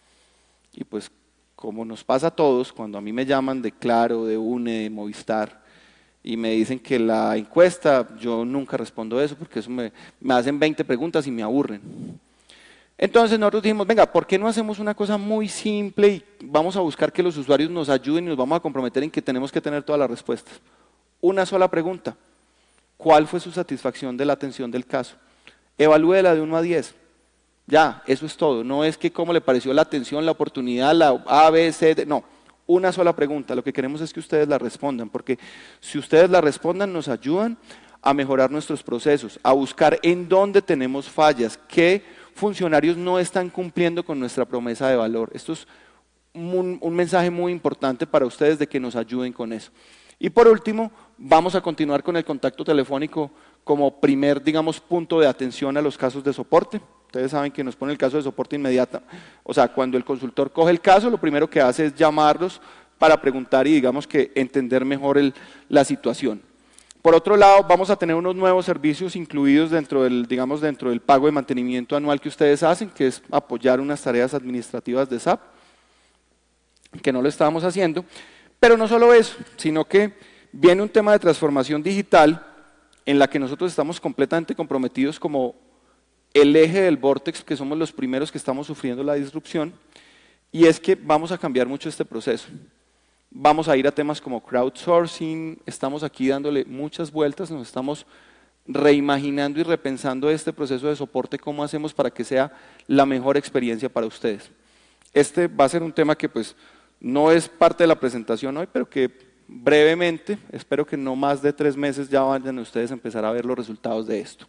Y pues, como nos pasa a todos, cuando a mí me llaman de Claro, de UNE, de Movistar, y me dicen que la encuesta, yo nunca respondo eso, porque eso me, me hacen veinte preguntas y me aburren. Entonces nosotros dijimos, venga, ¿por qué no hacemos una cosa muy simple y vamos a buscar que los usuarios nos ayuden y nos vamos a comprometer en que tenemos que tener todas las respuestas? Una sola pregunta, ¿cuál fue su satisfacción de la atención del caso? Evalúela de uno a diez. Ya, eso es todo. No es que cómo le pareció la atención, la oportunidad, la A, B, C, D, no. Una sola pregunta. Lo que queremos es que ustedes la respondan, porque si ustedes la respondan nos ayudan a mejorar nuestros procesos, a buscar en dónde tenemos fallas, qué funcionarios no están cumpliendo con nuestra promesa de valor. Esto es un, un mensaje muy importante para ustedes de que nos ayuden con eso. Y por último, vamos a continuar con el contacto telefónico como primer, digamos, punto de atención a los casos de soporte. Ustedes saben que nos pone el caso de soporte inmediata, o sea, cuando el consultor coge el caso, lo primero que hace es llamarlos para preguntar y digamos que entender mejor el, la situación. Por otro lado, vamos a tener unos nuevos servicios incluidos dentro del, digamos, dentro del pago de mantenimiento anual que ustedes hacen, que es apoyar unas tareas administrativas de S A P, que no lo estábamos haciendo, pero no solo eso, sino que viene un tema de transformación digital en la que nosotros estamos completamente comprometidos como el eje del Vortex, que somos los primeros que estamos sufriendo la disrupción, y es que vamos a cambiar mucho este proceso. Vamos a ir a temas como crowdsourcing, estamos aquí dándole muchas vueltas, nos estamos reimaginando y repensando este proceso de soporte, cómo hacemos para que sea la mejor experiencia para ustedes. Este va a ser un tema que pues no es parte de la presentación hoy, pero que brevemente, espero que no más de tres meses ya vayan ustedes a empezar a ver los resultados de esto.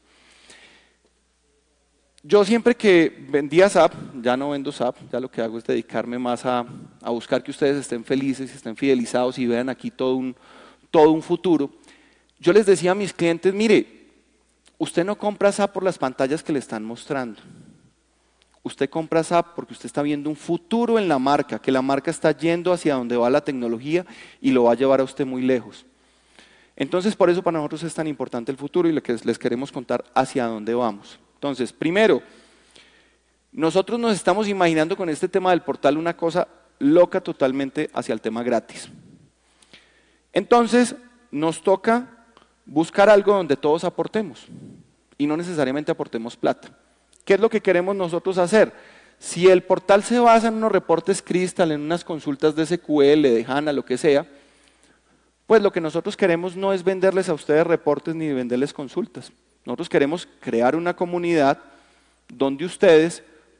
Yo siempre que vendía S A P, ya no vendo S A P, ya lo que hago es dedicarme más a, a buscar que ustedes estén felices, estén fidelizados y vean aquí todo un, todo un futuro. Yo les decía a mis clientes, mire, usted no compra S A P por las pantallas que le están mostrando. Usted compra S A P porque usted está viendo un futuro en la marca, que la marca está yendo hacia donde va la tecnología y lo va a llevar a usted muy lejos. Entonces, por eso para nosotros es tan importante el futuro y lo que les queremos contar hacia dónde vamos. Entonces, primero, nosotros nos estamos imaginando con este tema del portal una cosa loca totalmente hacia el tema gratis. Entonces, nos toca buscar algo donde todos aportemos y no necesariamente aportemos plata. ¿Qué es lo que queremos nosotros hacer? Si el portal se basa en unos reportes Crystal, en unas consultas de S Q L, de HANA, lo que sea, pues lo que nosotros queremos no es venderles a ustedes reportes ni venderles consultas. Nosotros queremos crear una comunidad donde ustedes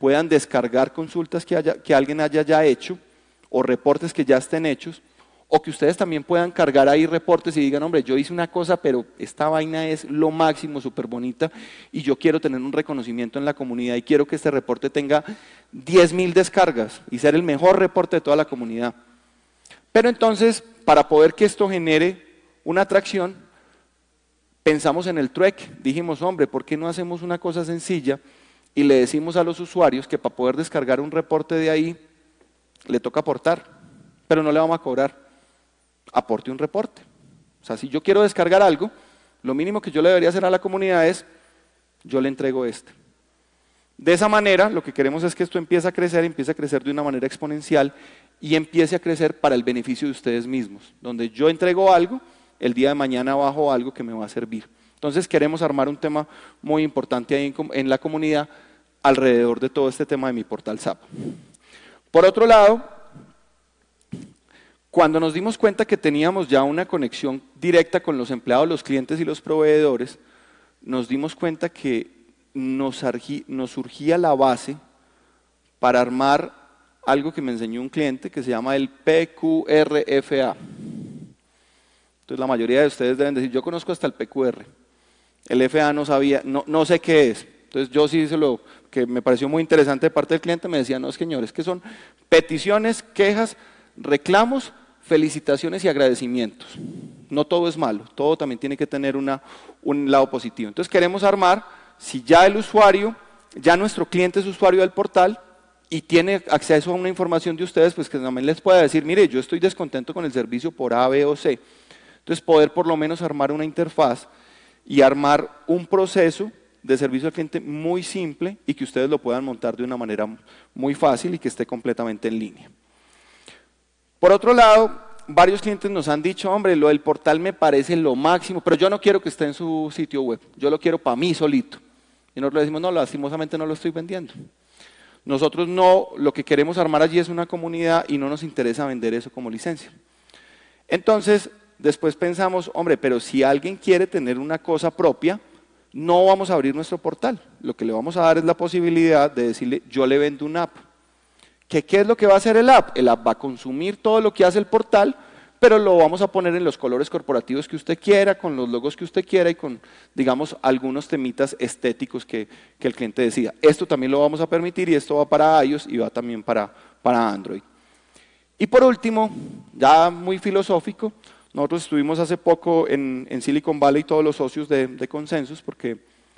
puedan descargar consultas que, haya, que alguien haya ya hecho o reportes que ya estén hechos, o que ustedes también puedan cargar ahí reportes y digan, hombre, yo hice una cosa, pero esta vaina es lo máximo, súper bonita, y yo quiero tener un reconocimiento en la comunidad y quiero que este reporte tenga diez mil descargas y ser el mejor reporte de toda la comunidad. Pero entonces, para poder que esto genere una atracción, pensamos en el trueque. Dijimos, hombre, ¿por qué no hacemos una cosa sencilla y le decimos a los usuarios que para poder descargar un reporte de ahí, le toca aportar, pero no le vamos a cobrar? Aporte un reporte. O sea, si yo quiero descargar algo, lo mínimo que yo le debería hacer a la comunidad es, yo le entrego este. De esa manera, lo que queremos es que esto empiece a crecer, empiece a crecer de una manera exponencial y empiece a crecer para el beneficio de ustedes mismos. Donde yo entrego algo, el día de mañana bajo algo que me va a servir. Entonces queremos armar un tema muy importante ahí en, en la comunidad alrededor de todo este tema de mi portal S A P. Por otro lado, cuando nos dimos cuenta que teníamos ya una conexión directa con los empleados, los clientes y los proveedores, nos dimos cuenta que nos, nos surgía la base para armar algo que me enseñó un cliente que se llama el P Q R F A. Entonces la mayoría de ustedes deben decir, yo conozco hasta el P Q R. El F A no sabía, no, no sé qué es. Entonces yo sí hice lo que me pareció muy interesante de parte del cliente, me decía, no, señores, que son peticiones, quejas, reclamos, felicitaciones y agradecimientos. No todo es malo, todo también tiene que tener una, un lado positivo. Entonces queremos armar, si ya el usuario, ya nuestro cliente es usuario del portal y tiene acceso a una información de ustedes, pues que también les pueda decir, mire, yo estoy descontento con el servicio por A, B o C. Entonces poder por lo menos armar una interfaz y armar un proceso de servicio al cliente muy simple y que ustedes lo puedan montar de una manera muy fácil y que esté completamente en línea. Por otro lado, varios clientes nos han dicho, hombre, lo del portal me parece lo máximo, pero yo no quiero que esté en su sitio web, yo lo quiero para mí solito. Y nosotros le decimos, no, lastimosamente no lo estoy vendiendo. Nosotros no, lo que queremos armar allí es una comunidad y no nos interesa vender eso como licencia. Entonces, después pensamos, hombre, pero si alguien quiere tener una cosa propia, no vamos a abrir nuestro portal. Lo que le vamos a dar es la posibilidad de decirle, yo le vendo una app. ¿Qué, ¿Qué es lo que va a hacer el app? El app va a consumir todo lo que hace el portal, pero lo vamos a poner en los colores corporativos que usted quiera, con los logos que usted quiera y con, digamos, algunos temitas estéticos que, que el cliente decida. Esto también lo vamos a permitir y esto va para iOS y va también para, para Android. Y por último, ya muy filosófico, nosotros estuvimos hace poco en, en Silicon Valley, todos los socios de, de Consensus, porque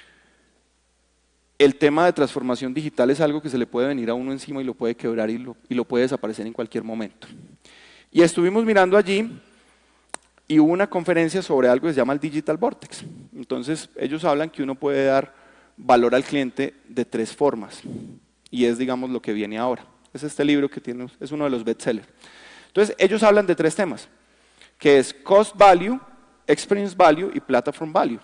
el tema de transformación digital es algo que se le puede venir a uno encima y lo puede quebrar y lo, y lo puede desaparecer en cualquier momento. Y estuvimos mirando allí y hubo una conferencia sobre algo que se llama el Digital Vortex. Entonces ellos hablan que uno puede dar valor al cliente de tres formas y es, digamos, lo que viene ahora. Es este libro que tiene, es uno de los bestsellers. Entonces ellos hablan de tres temas, que es Cost Value, Experience Value y Platform Value.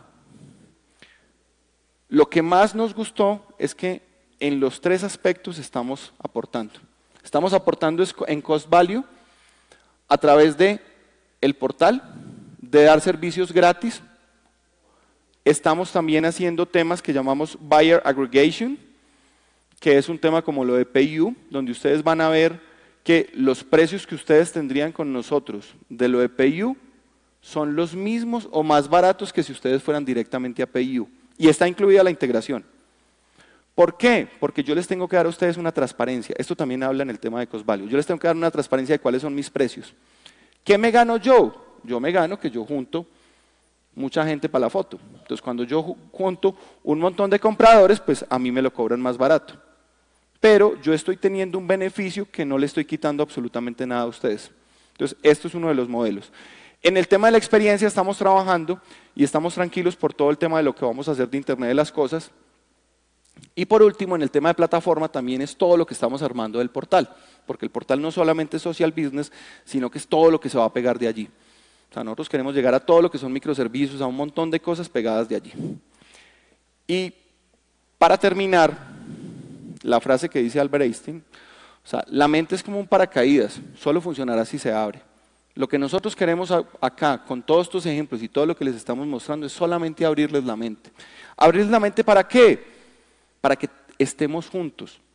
Lo que más nos gustó es que en los tres aspectos estamos aportando. Estamos aportando en Cost Value a través de el portal, de dar servicios gratis. Estamos también haciendo temas que llamamos Buyer Aggregation, que es un tema como lo de PayU, donde ustedes van a ver que los precios que ustedes tendrían con nosotros de lo de PayU son los mismos o más baratos que si ustedes fueran directamente a PayU. Y está incluida la integración. ¿Por qué? Porque yo les tengo que dar a ustedes una transparencia. Esto también habla en el tema de Cost Value. Yo les tengo que dar una transparencia de cuáles son mis precios. ¿Qué me gano yo? Yo me gano que yo junto mucha gente para la foto. Entonces, cuando yo junto un montón de compradores, pues a mí me lo cobran más barato. Pero yo estoy teniendo un beneficio que no le estoy quitando absolutamente nada a ustedes. Entonces, esto es uno de los modelos. En el tema de la experiencia estamos trabajando y estamos tranquilos por todo el tema de lo que vamos a hacer de Internet de las Cosas. Y por último, en el tema de plataforma también es todo lo que estamos armando del portal, porque el portal no solamente es social business, sino que es todo lo que se va a pegar de allí. O sea, nosotros queremos llegar a todo lo que son microservicios, a un montón de cosas pegadas de allí. Y para terminar, la frase que dice Albert Einstein, o sea, la mente es como un paracaídas, solo funcionará si se abre. Lo que nosotros queremos acá, con todos estos ejemplos y todo lo que les estamos mostrando, es solamente abrirles la mente. ¿Abrirles la mente para qué? Para que estemos juntos.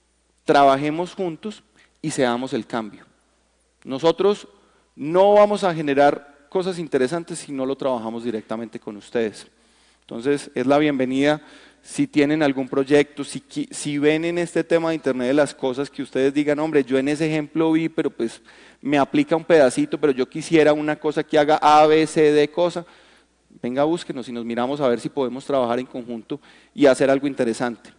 trabajemos juntos y seamos el cambio. Nosotros no vamos a generar cosas interesantes si no lo trabajamos directamente con ustedes. Entonces, es la bienvenida. Si tienen algún proyecto, si, si ven en este tema de Internet de las cosas que ustedes digan, hombre, yo en ese ejemplo vi, pero pues me aplica un pedacito, pero yo quisiera una cosa que haga A, B, C, D cosa, venga, búsquenos y nos miramos a ver si podemos trabajar en conjunto y hacer algo interesante.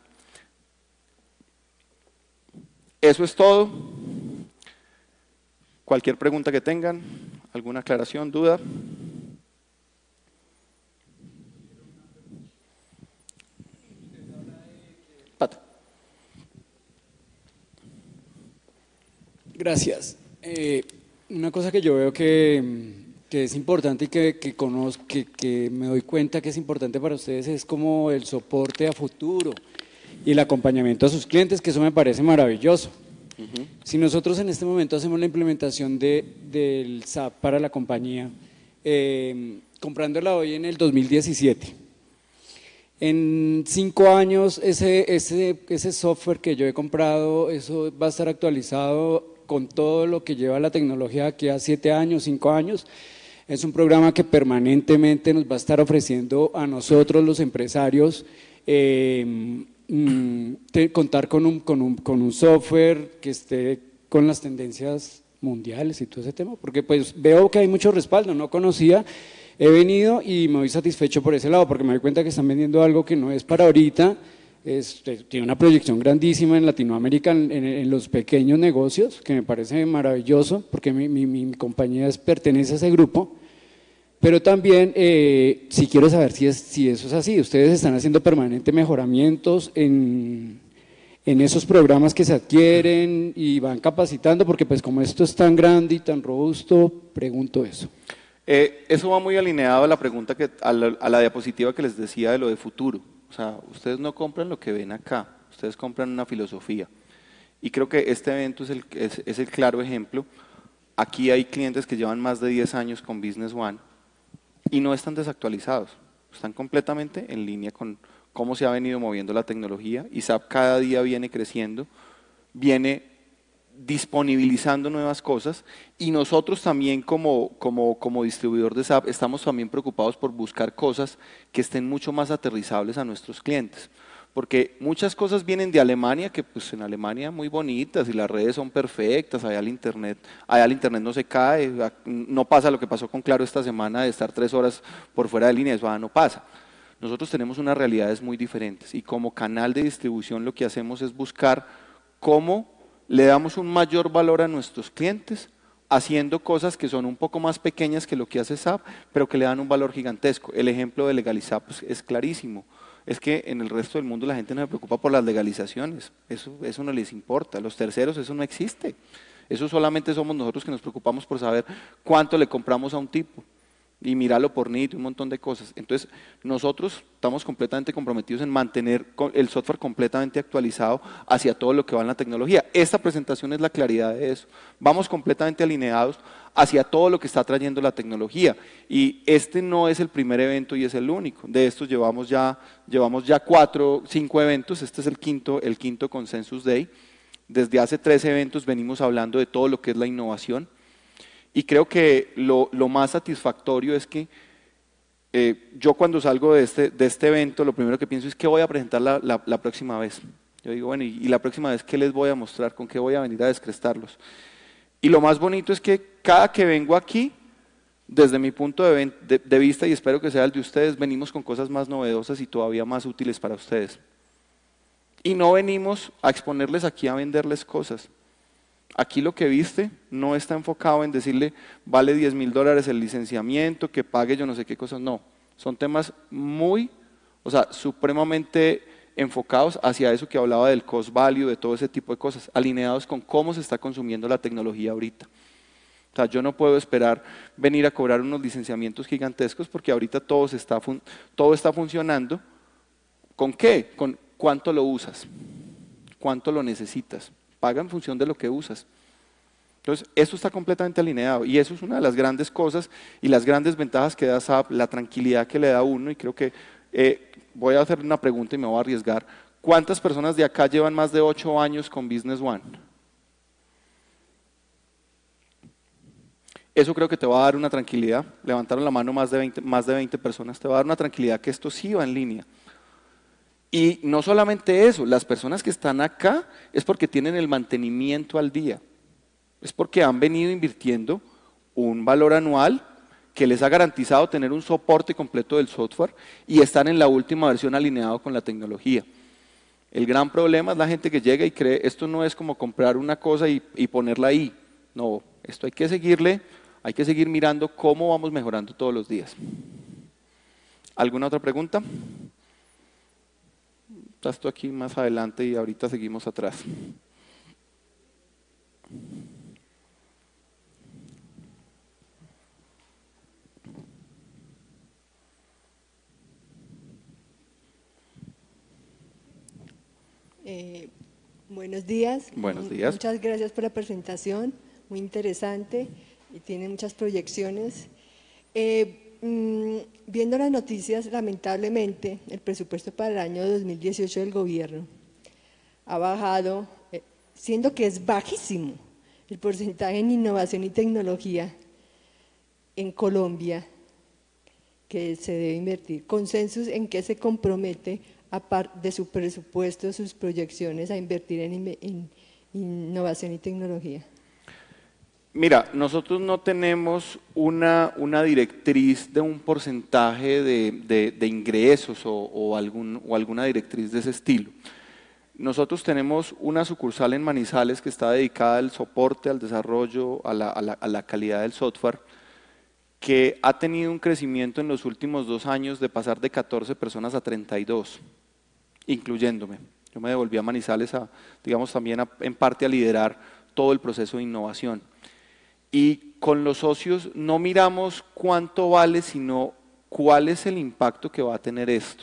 Eso es todo. Cualquier pregunta que tengan, alguna aclaración, duda. Pata. Gracias. Eh, una cosa que yo veo que, que es importante y que, que conozco, que, que me doy cuenta que es importante para ustedes es como el soporte a futuro y el acompañamiento a sus clientes, que eso me parece maravilloso. Uh-huh. Si nosotros en este momento hacemos la implementación de, del S A P para la compañía, eh, comprándola hoy en el dos mil diecisiete, en cinco años ese, ese, ese software que yo he comprado, eso va a estar actualizado con todo lo que lleva la tecnología aquí a siete años, cinco años. Es un programa que permanentemente nos va a estar ofreciendo a nosotros los empresarios eh, de contar con un, con, un, con un software que esté con las tendencias mundiales y todo ese tema, porque pues veo que hay mucho respaldo, no conocía, he venido y me voy satisfecho por ese lado, porque me doy cuenta que están vendiendo algo que no es para ahorita, es, tiene una proyección grandísima en Latinoamérica, en, en, en los pequeños negocios, que me parece maravilloso, porque mi, mi, mi compañía es, pertenece a ese grupo. Pero también, eh, si quiero saber si, es, si eso es así, ustedes están haciendo permanentes mejoramientos en, en esos programas que se adquieren y van capacitando, porque pues como esto es tan grande y tan robusto, pregunto eso. Eh, eso va muy alineado a la pregunta, que, a la, a la diapositiva que les decía de lo de futuro. O sea, ustedes no compran lo que ven acá, ustedes compran una filosofía. Y creo que este evento es el, es, es el claro ejemplo. Aquí hay clientes que llevan más de diez años con Business One, y no están desactualizados, están completamente en línea con cómo se ha venido moviendo la tecnología, y S A P cada día viene creciendo, viene disponibilizando nuevas cosas, y nosotros también como, como, como distribuidor de S A P estamos también preocupados por buscar cosas que estén mucho más aterrizables a nuestros clientes. Porque muchas cosas vienen de Alemania, que pues en Alemania muy bonitas y las redes son perfectas, allá el internet, allá el internet no se cae, no pasa lo que pasó con Claro esta semana de estar tres horas por fuera de línea, eso ah, no pasa. Nosotros tenemos unas realidades muy diferentes y como canal de distribución lo que hacemos es buscar cómo le damos un mayor valor a nuestros clientes haciendo cosas que son un poco más pequeñas que lo que hace S A P, pero que le dan un valor gigantesco. El ejemplo de Legalizap pues, es clarísimo. Es que en el resto del mundo la gente no se preocupa por las legalizaciones, eso, eso no les importa, los terceros eso no existe, eso solamente somos nosotros que nos preocupamos por saber cuánto le compramos a un tipo y mirarlo por N I T y un montón de cosas. Entonces nosotros estamos completamente comprometidos en mantener el software completamente actualizado hacia todo lo que va en la tecnología. Esta presentación es la claridad de eso, vamos completamente alineados hacia todo lo que está trayendo la tecnología, y este no es el primer evento y es el único. De estos llevamos ya, llevamos ya cuatro, cinco eventos, este es el quinto, el quinto Consensus Day. Desde hace tres eventos venimos hablando de todo lo que es la innovación, y creo que lo, lo más satisfactorio es que eh, yo cuando salgo de este, de este evento lo primero que pienso es que voy a presentar la, la, la próxima vez. Yo digo, bueno, y, y la próxima vez, ¿qué les voy a mostrar? ¿Con qué voy a venir a descrestarlos? Y lo más bonito es que cada que vengo aquí, desde mi punto de, de, de vista, y espero que sea el de ustedes, venimos con cosas más novedosas y todavía más útiles para ustedes. Y no venimos a exponerles aquí a venderles cosas. Aquí lo que viste no está enfocado en decirle vale diez mil dólares el licenciamiento, que pague yo no sé qué cosas, no. Son temas muy, o sea, supremamente enfocados hacia eso que hablaba del cost value, de todo ese tipo de cosas, alineados con cómo se está consumiendo la tecnología ahorita. O sea, yo no puedo esperar venir a cobrar unos licenciamientos gigantescos porque ahorita todo, se está, todo está funcionando. ¿Con qué? Con cuánto lo usas, cuánto lo necesitas, paga en función de lo que usas. Entonces, eso está completamente alineado y eso es una de las grandes cosas y las grandes ventajas que da S A P, la tranquilidad que le da a uno, y creo que eh, voy a hacer una pregunta y me voy a arriesgar. ¿Cuántas personas de acá llevan más de ocho años con Business One? Eso creo que te va a dar una tranquilidad. Levantaron la mano más de veinte, más de veinte personas. Te va a dar una tranquilidad que esto sí va en línea. Y no solamente eso, las personas que están acá es porque tienen el mantenimiento al día. Es porque han venido invirtiendo un valor anual que les ha garantizado tener un soporte completo del software y están en la última versión alineado con la tecnología. El gran problema es la gente que llega y cree, esto no es como comprar una cosa y, y ponerla ahí. No, esto hay que seguirle, hay que seguir mirando cómo vamos mejorando todos los días. ¿Alguna otra pregunta? Estás tú aquí más adelante y ahorita seguimos atrás. Eh, buenos días. Buenos días. Muchas gracias por la presentación, muy interesante y tiene muchas proyecciones. Eh, mmm, viendo las noticias, lamentablemente, el presupuesto para el año dos mil dieciocho del gobierno ha bajado, eh, siendo que es bajísimo el porcentaje en innovación y tecnología en Colombia que se debe invertir. ¿Consensus en qué se compromete, aparte de su presupuesto, sus proyecciones, a invertir en, en innovación y tecnología? Mira, nosotros no tenemos una, una directriz de un porcentaje de, de, de ingresos o, o, algún, o alguna directriz de ese estilo. Nosotros tenemos una sucursal en Manizales que está dedicada al soporte, al desarrollo, a la, a la, a la calidad del software, que ha tenido un crecimiento en los últimos dos años de pasar de catorce personas a treinta y dos, incluyéndome. Yo me devolví a Manizales, a, digamos, también a, en parte a liderar todo el proceso de innovación. Y con los socios no miramos cuánto vale, sino cuál es el impacto que va a tener esto.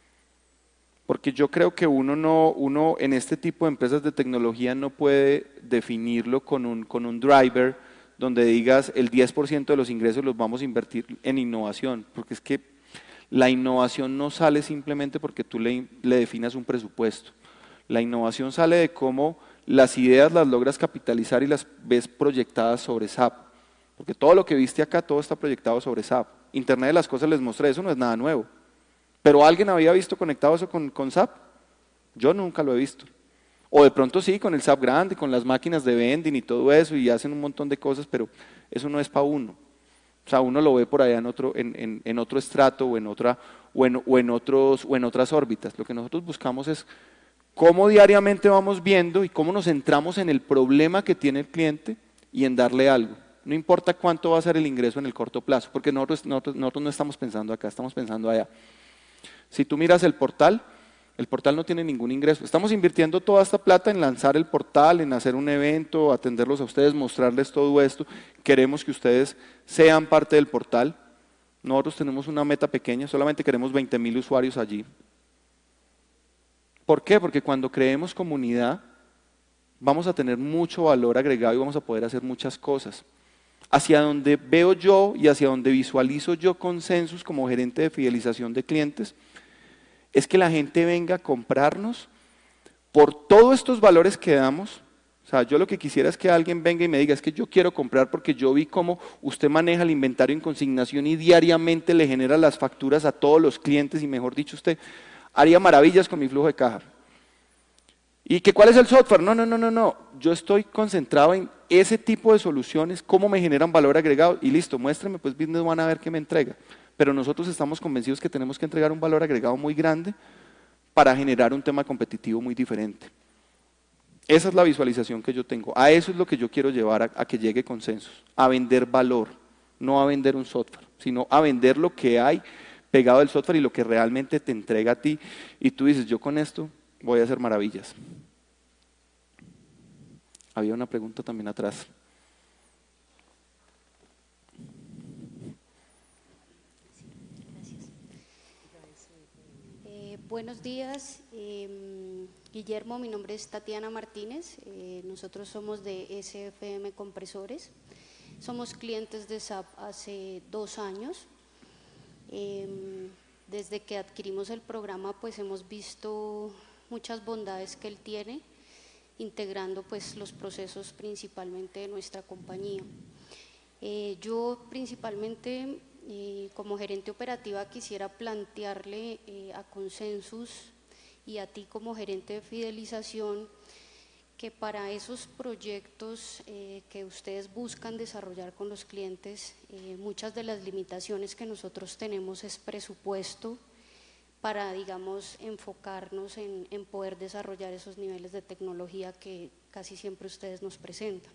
Porque yo creo que uno, no, uno en este tipo de empresas de tecnología no puede definirlo con un, con un driver donde digas el diez por ciento de los ingresos los vamos a invertir en innovación, porque es que la innovación no sale simplemente porque tú le, le definas un presupuesto. La innovación sale de cómo las ideas las logras capitalizar y las ves proyectadas sobre S A P. Porque todo lo que viste acá, todo está proyectado sobre S A P. Internet de las cosas les mostré, eso no es nada nuevo. ¿Pero alguien había visto conectado eso con, con S A P? Yo nunca lo he visto. O de pronto sí, con el S A P grande, con las máquinas de vending y todo eso, y hacen un montón de cosas, pero eso no es para uno. O sea, uno lo ve por allá en otro, en, en, en otro estrato o en, otra, o, en, o, en otros, o en otras órbitas. Lo que nosotros buscamos es cómo diariamente vamos viendo y cómo nos centramos en el problema que tiene el cliente y en darle algo. No importa cuánto va a ser el ingreso en el corto plazo, porque nosotros, nosotros, nosotros no estamos pensando acá, estamos pensando allá. Si tú miras el portal, el portal no tiene ningún ingreso. Estamos invirtiendo toda esta plata en lanzar el portal, en hacer un evento, atenderlos a ustedes, mostrarles todo esto. Queremos que ustedes sean parte del portal. Nosotros tenemos una meta pequeña, solamente queremos veinte mil usuarios allí. ¿Por qué? Porque cuando creemos comunidad, vamos a tener mucho valor agregado y vamos a poder hacer muchas cosas. Hacia donde veo yo y hacia donde visualizo yo Consensus como gerente de fidelización de clientes, es que la gente venga a comprarnos por todos estos valores que damos. O sea, yo lo que quisiera es que alguien venga y me diga, es que yo quiero comprar porque yo vi cómo usted maneja el inventario en consignación y diariamente le genera las facturas a todos los clientes y mejor dicho, usted haría maravillas con mi flujo de caja. ¿Y que cuál es el software? No, no, no, no, no. Yo estoy concentrado en ese tipo de soluciones, cómo me generan valor agregado y listo, muéstrame, pues Business One a ver qué me entrega. Pero nosotros estamos convencidos que tenemos que entregar un valor agregado muy grande para generar un tema competitivo muy diferente. Esa es la visualización que yo tengo. A eso es lo que yo quiero llevar a, a que llegue Consensus, a vender valor, no a vender un software, sino a vender lo que hay pegado del software y lo que realmente te entrega a ti. Y tú dices, yo con esto voy a hacer maravillas. Había una pregunta también atrás. Eh, buenos días, eh, Guillermo, mi nombre es Tatiana Martínez, eh, nosotros somos de S F M Compresores, somos clientes de S A P hace dos años. Eh, desde que adquirimos el programa pues hemos visto muchas bondades que él tiene, integrando pues los procesos principalmente de nuestra compañía. Eh, yo principalmente eh, como gerente operativa quisiera plantearle eh, a Consensus y a ti como gerente de fidelización que para esos proyectos eh, que ustedes buscan desarrollar con los clientes, eh, muchas de las limitaciones que nosotros tenemos es presupuesto para, digamos, enfocarnos en, en poder desarrollar esos niveles de tecnología que casi siempre ustedes nos presentan.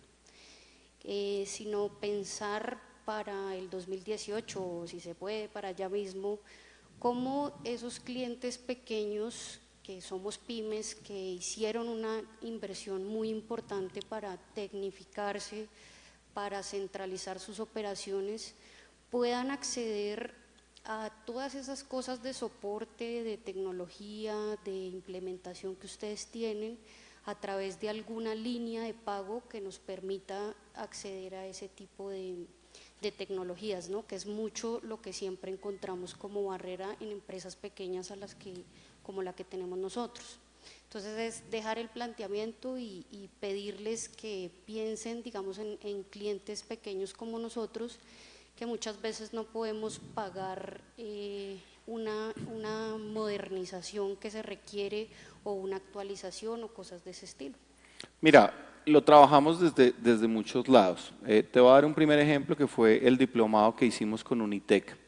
Eh, sino pensar para el dos mil dieciocho, o si se puede, para allá mismo, cómo esos clientes pequeños que somos pymes, que hicieron una inversión muy importante para tecnificarse, para centralizar sus operaciones, puedan acceder a todas esas cosas de soporte, de tecnología, de implementación que ustedes tienen a través de alguna línea de pago que nos permita acceder a ese tipo de, de tecnologías, ¿no? Que es mucho lo que siempre encontramos como barrera en empresas pequeñas a las que como la que tenemos nosotros. Entonces es dejar el planteamiento y, y pedirles que piensen, digamos, en, en clientes pequeños como nosotros, que muchas veces no podemos pagar eh, una, una modernización que se requiere o una actualización o cosas de ese estilo. Mira, lo trabajamos desde, desde muchos lados. Eh, te voy a dar un primer ejemplo que fue el diplomado que hicimos con Unitec.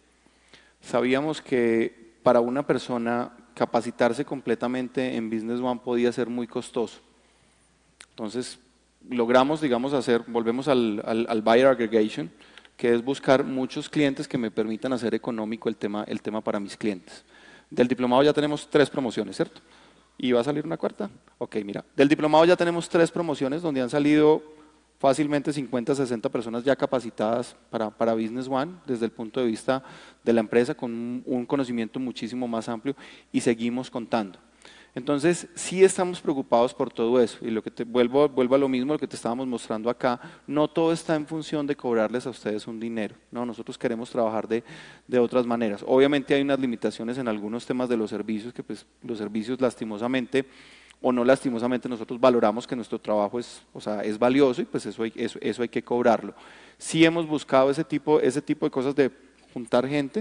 Sabíamos que para una persona capacitarse completamente en Business One podía ser muy costoso. Entonces, logramos, digamos, hacer, volvemos al, al, al buyer aggregation, que es buscar muchos clientes que me permitan hacer económico el tema, el tema para mis clientes. Del diplomado ya tenemos tres promociones, ¿cierto? ¿Y va a salir una cuarta? Ok, mira, del diplomado ya tenemos tres promociones donde han salido fácilmente cincuenta, sesenta personas ya capacitadas para, para Business One desde el punto de vista de la empresa con un, un conocimiento muchísimo más amplio y seguimos contando. Entonces, sí estamos preocupados por todo eso y lo que te, vuelvo, vuelvo a lo mismo, lo que te estábamos mostrando acá, no todo está en función de cobrarles a ustedes un dinero, no, nosotros queremos trabajar de, de otras maneras. Obviamente hay unas limitaciones en algunos temas de los servicios, que pues los servicios lastimosamente o no lastimosamente nosotros valoramos que nuestro trabajo es, o sea, es valioso y pues eso hay, eso, eso hay que cobrarlo. Sí hemos buscado ese tipo, ese tipo de cosas de juntar gente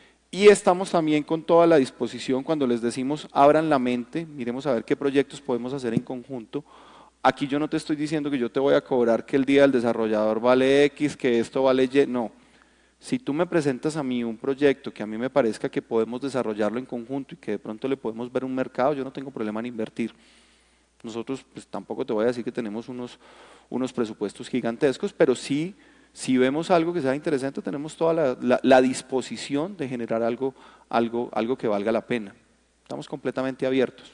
y estamos también con toda la disposición cuando les decimos abran la mente, miremos a ver qué proyectos podemos hacer en conjunto. Aquí yo no te estoy diciendo que yo te voy a cobrar que el día del desarrollador vale X, que esto vale Y, no. Si tú me presentas a mí un proyecto que a mí me parezca que podemos desarrollarlo en conjunto y que de pronto le podemos ver un mercado, yo no tengo problema en invertir. Nosotros pues tampoco te voy a decir que tenemos unos, unos presupuestos gigantescos, pero sí, si vemos algo que sea interesante, tenemos toda la, la, la disposición de generar algo, algo, algo que valga la pena. Estamos completamente abiertos.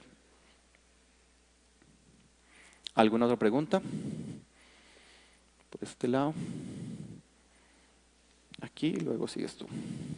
¿Alguna otra pregunta? Por este lado. Aquí y luego sigues tú.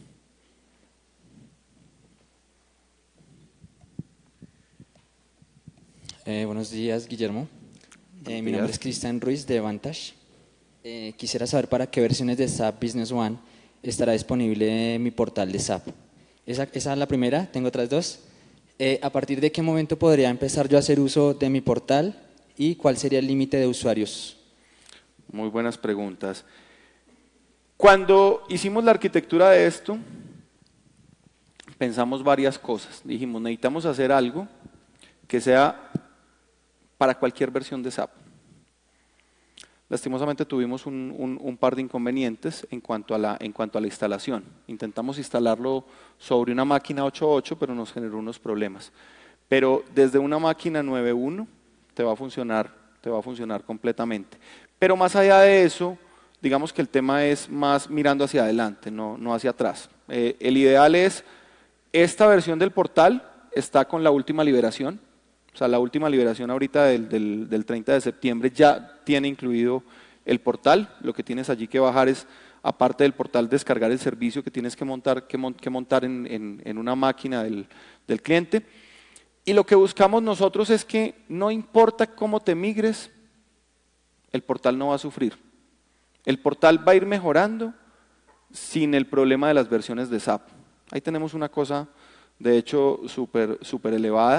Eh, buenos días, Guillermo. Eh, mi nombre es Cristian Ruiz de Vantage. Eh, quisiera saber para qué versiones de S A P Business One estará disponible mi portal de S A P. Esa, esa es la primera, tengo otras dos. Eh, ¿A partir de qué momento podría empezar yo a hacer uso de mi portal y cuál sería el límite de usuarios? Muy buenas preguntas. Cuando hicimos la arquitectura de esto, pensamos varias cosas. Dijimos, necesitamos hacer algo que sea para cualquier versión de S A P. Lastimosamente tuvimos un, un, un par de inconvenientes en cuanto, a la, en cuanto a la instalación. Intentamos instalarlo sobre una máquina ocho punto ocho, pero nos generó unos problemas. Pero desde una máquina nueve punto uno te va a funcionar, te va a funcionar completamente. Pero más allá de eso, digamos que el tema es más mirando hacia adelante, no, no hacia atrás. Eh, el ideal es, esta versión del portal está con la última liberación. O sea, la última liberación ahorita del, del, del treinta de septiembre ya tiene incluido el portal. Lo que tienes allí que bajar es, aparte del portal, descargar el servicio que tienes que montar, que, que montar en, en, en una máquina del, del cliente. Y lo que buscamos nosotros es que no importa cómo te migres, el portal no va a sufrir. El portal va a ir mejorando sin el problema de las versiones de S A P. Ahí tenemos una cosa, de hecho, súper súper elevada,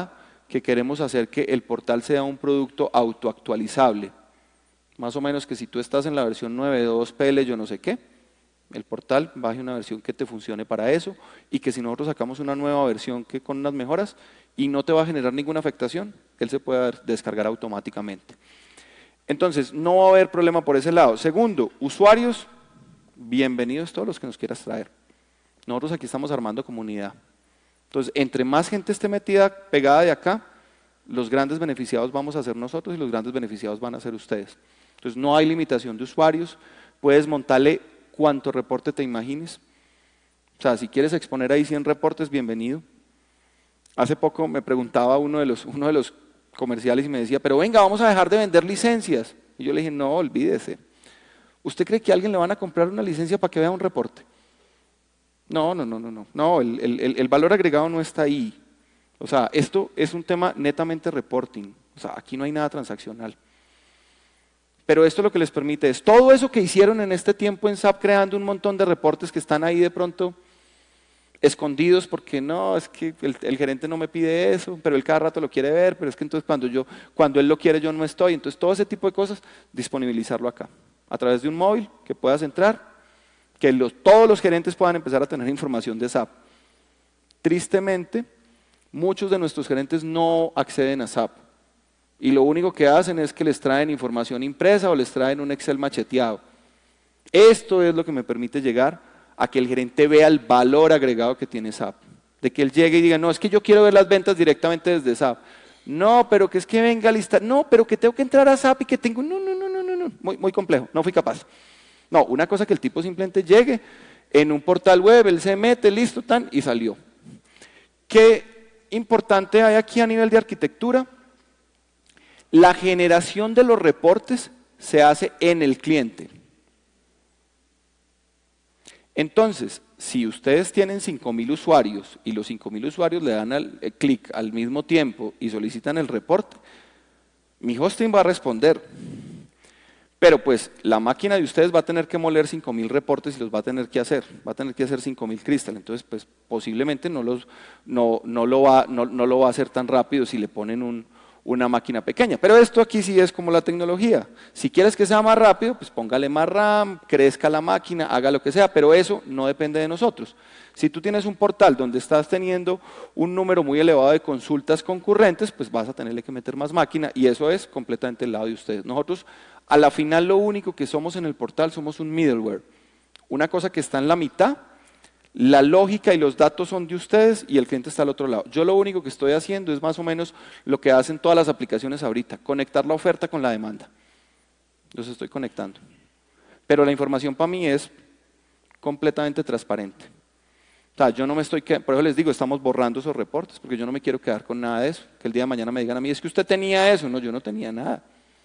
que queremos hacer que el portal sea un producto autoactualizable. Más o menos que si tú estás en la versión nueve punto dos P L yo no sé qué, el portal baje una versión que te funcione para eso y que si nosotros sacamos una nueva versión que con unas mejoras y no te va a generar ninguna afectación, él se puede descargar automáticamente. Entonces, no va a haber problema por ese lado. Segundo, usuarios, bienvenidos todos los que nos quieras traer. Nosotros aquí estamos armando comunidad. Entonces, entre más gente esté metida, pegada de acá, los grandes beneficiados vamos a ser nosotros y los grandes beneficiados van a ser ustedes. Entonces, no hay limitación de usuarios, puedes montarle cuánto reporte te imagines. O sea, si quieres exponer ahí cien reportes, bienvenido. Hace poco me preguntaba uno de los, uno de los comerciales y me decía, pero venga, vamos a dejar de vender licencias. Y yo le dije, no, olvídese. ¿Usted cree que a alguien le van a comprar una licencia para que vea un reporte? No, no, no, no, no. No, el, el, el valor agregado no está ahí. O sea, esto es un tema netamente reporting. O sea, aquí no hay nada transaccional. Pero esto lo que les permite es todo eso que hicieron en este tiempo en S A P creando un montón de reportes que están ahí de pronto escondidos porque no, es que el, el gerente no me pide eso, pero él cada rato lo quiere ver, pero es que entonces cuando, yo, cuando él lo quiere yo no estoy. Entonces todo ese tipo de cosas, disponibilizarlo acá, a través de un móvil que puedas entrar, que los, todos los gerentes puedan empezar a tener información de S A P. Tristemente, muchos de nuestros gerentes no acceden a S A P. Y lo único que hacen es que les traen información impresa o les traen un Excel macheteado. Esto es lo que me permite llegar a que el gerente vea el valor agregado que tiene S A P. De que él llegue y diga, no, es que yo quiero ver las ventas directamente desde S A P. No, pero que es que venga a listar. No, pero que tengo que entrar a S A P y que tengo... No, no, no, no, no, no. Muy, muy complejo, no fui capaz. No, una cosa que el tipo simplemente llegue en un portal web, él se mete, listo, tan, y salió. ¿Qué importante hay aquí a nivel de arquitectura? La generación de los reportes se hace en el cliente. Entonces, si ustedes tienen cinco mil usuarios y los cinco mil usuarios le dan al, eh, clic al mismo tiempo y solicitan el reporte, mi hosting va a responder. Pero pues la máquina de ustedes va a tener que moler cinco mil reportes y los va a tener que hacer, va a tener que hacer cinco mil Crystal, entonces pues posiblemente no, los, no, no, lo va, no, no lo va a hacer tan rápido si le ponen un, una máquina pequeña. Pero esto aquí sí es como la tecnología, si quieres que sea más rápido, pues póngale más RAM, crezca la máquina, haga lo que sea, pero eso no depende de nosotros. Si tú tienes un portal donde estás teniendo un número muy elevado de consultas concurrentes, pues vas a tenerle que meter más máquina y eso es completamente el lado de ustedes. Nosotros a la final lo único que somos en el portal somos un middleware, una cosa que está en la mitad, la lógica y los datos son de ustedes y el cliente está al otro lado. Yo lo único que estoy haciendo es más o menos lo que hacen todas las aplicaciones ahorita, conectar la oferta con la demanda. Los estoy conectando. Pero la información para mí es completamente transparente. O sea, yo no me estoy, por eso les digo, estamos borrando esos reportes, porque yo no me quiero quedar con nada de eso. Que el día de mañana me digan a mí, es que usted tenía eso. No, yo no tenía nada.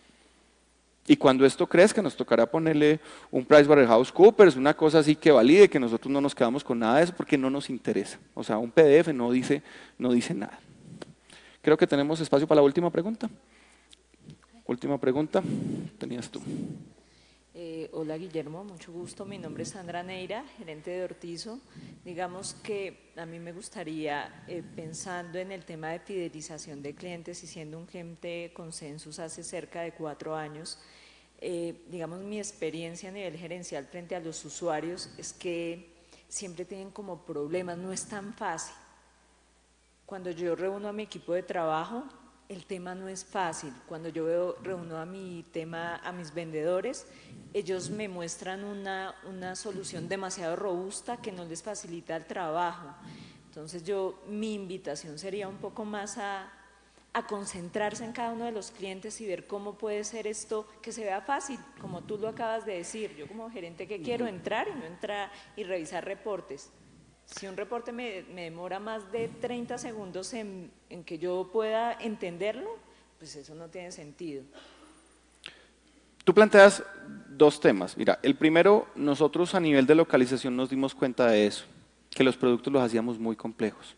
Y cuando esto crezca, nos tocará ponerle un PricewaterhouseCoopers, una cosa así que valide, que nosotros no nos quedamos con nada de eso, porque no nos interesa. O sea, un P D F no dice, no dice nada. Creo que tenemos espacio para la última pregunta. Última pregunta, tenías tú. Eh, hola Guillermo, mucho gusto. Mi nombre es Sandra Neira, gerente de Ortizo. Digamos que a mí me gustaría, eh, pensando en el tema de fidelización de clientes y siendo un cliente Consensus hace cerca de cuatro años, eh, digamos mi experiencia a nivel gerencial frente a los usuarios es que siempre tienen como problemas, no es tan fácil. Cuando yo reúno a mi equipo de trabajo, el tema no es fácil. Cuando yo veo, reúno a mi tema, a mis vendedores, ellos me muestran una, una solución demasiado robusta que no les facilita el trabajo. Entonces yo, mi invitación sería un poco más a, a concentrarse en cada uno de los clientes y ver cómo puede ser esto que se vea fácil, como tú lo acabas de decir. Yo como gerente que quiero entrar y no entrar y revisar reportes. Si un reporte me, me demora más de treinta segundos en, en que yo pueda entenderlo, pues eso no tiene sentido. Tú planteas dos temas. Mira, el primero, nosotros a nivel de localización nos dimos cuenta de eso, que los productos los hacíamos muy complejos.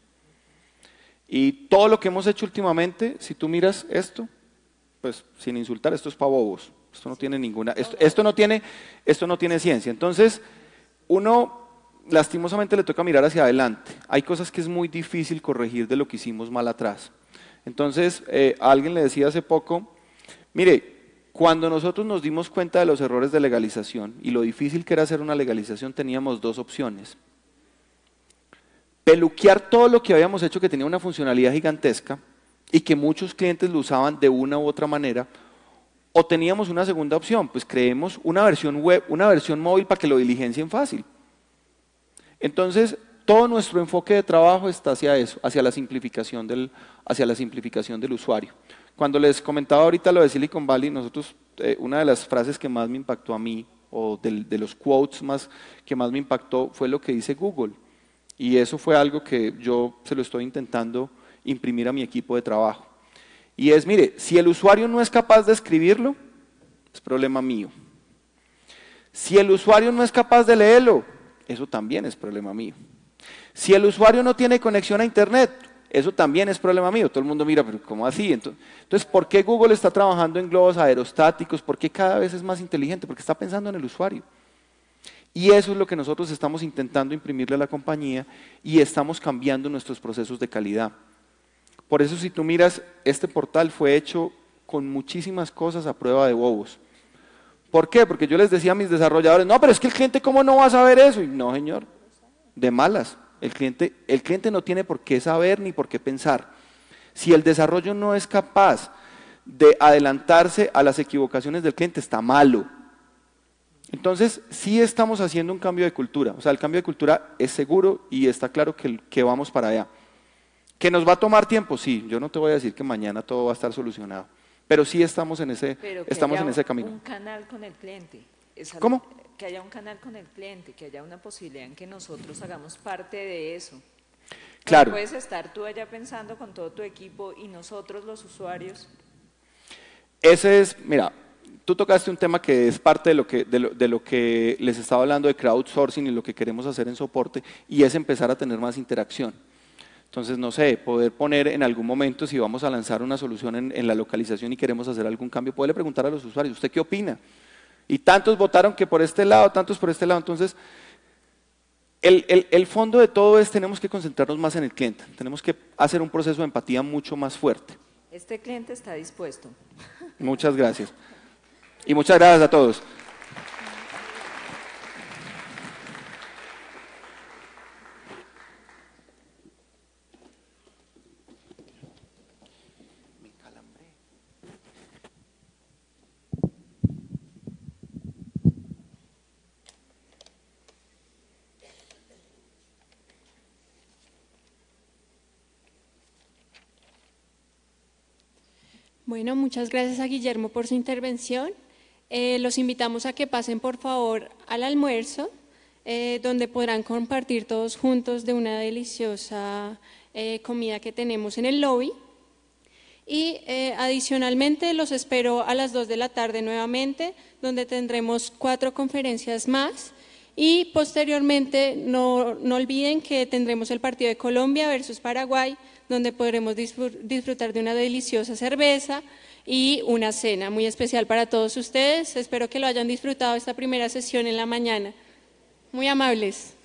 Y todo lo que hemos hecho últimamente, si tú miras esto, pues sin insultar, esto es para bobos. Esto no tiene ninguna, esto, esto no tiene, esto no tiene ciencia. Entonces, uno lastimosamente le toca mirar hacia adelante. Hay cosas que es muy difícil corregir de lo que hicimos mal atrás. Entonces, eh, a alguien le decía hace poco, mire, cuando nosotros nos dimos cuenta de los errores de legalización y lo difícil que era hacer una legalización, teníamos dos opciones. Peluquear todo lo que habíamos hecho que tenía una funcionalidad gigantesca y que muchos clientes lo usaban de una u otra manera, o teníamos una segunda opción, pues creemos una versión web, una versión móvil para que lo diligencien fácil. Entonces, todo nuestro enfoque de trabajo está hacia eso, hacia la simplificación del, hacia la simplificación del usuario. Cuando les comentaba ahorita lo de Silicon Valley, nosotros, eh, una de las frases que más me impactó a mí, o de, de los quotes más, que más me impactó, fue lo que dice Google. Y eso fue algo que yo se lo estoy intentando imprimir a mi equipo de trabajo. Y es, mire, si el usuario no es capaz de escribirlo, es problema mío. Si el usuario no es capaz de leerlo, eso también es problema mío. Si el usuario no tiene conexión a internet, eso también es problema mío. Todo el mundo mira, pero ¿cómo así? Entonces, ¿por qué Google está trabajando en globos aerostáticos? ¿Por qué cada vez es más inteligente? Porque está pensando en el usuario. Y eso es lo que nosotros estamos intentando imprimirle a la compañía y estamos cambiando nuestros procesos de calidad. Por eso, si tú miras, este portal fue hecho con muchísimas cosas a prueba de bobos. ¿Por qué? Porque yo les decía a mis desarrolladores, no, pero es que el cliente, ¿cómo no va a saber eso? Y no, señor, de malas. El cliente, el cliente no tiene por qué saber ni por qué pensar. Si el desarrollo no es capaz de adelantarse a las equivocaciones del cliente, está malo. Entonces, sí estamos haciendo un cambio de cultura. O sea, el cambio de cultura es seguro y está claro que, que vamos para allá. ¿Que nos va a tomar tiempo? Sí, yo no te voy a decir que mañana todo va a estar solucionado. Pero sí estamos en ese, estamos en ese camino. Un canal con el cliente. Esa, ¿Cómo? Que haya un canal con el cliente, que haya una posibilidad en que nosotros hagamos parte de eso. Claro. No puedes estar tú allá pensando con todo tu equipo y nosotros los usuarios. Ese es, mira, tú tocaste un tema que es parte de lo que, de lo, de lo que les estaba hablando de crowdsourcing y lo que queremos hacer en soporte, y es empezar a tener más interacción. Entonces, no sé, poder poner en algún momento, si vamos a lanzar una solución en, en la localización y queremos hacer algún cambio, poderle preguntar a los usuarios, ¿usted qué opina? Y tantos votaron que por este lado, tantos por este lado. Entonces, el, el, el fondo de todo es, tenemos que concentrarnos más en el cliente, tenemos que hacer un proceso de empatía mucho más fuerte. Este cliente está dispuesto. Muchas gracias. Y muchas gracias a todos. Bueno, muchas gracias a Guillermo por su intervención. Eh, los invitamos a que pasen por favor al almuerzo, eh, donde podrán compartir todos juntos de una deliciosa eh, comida que tenemos en el lobby. Y eh, adicionalmente los espero a las dos de la tarde nuevamente, donde tendremos cuatro conferencias más. Y posteriormente no, no olviden que tendremos el partido de Colombia versus Paraguay, donde podremos disfrutar de una deliciosa cerveza y una cena muy especial para todos ustedes. Espero que lo hayan disfrutado esta primera sesión en la mañana. Muy amables.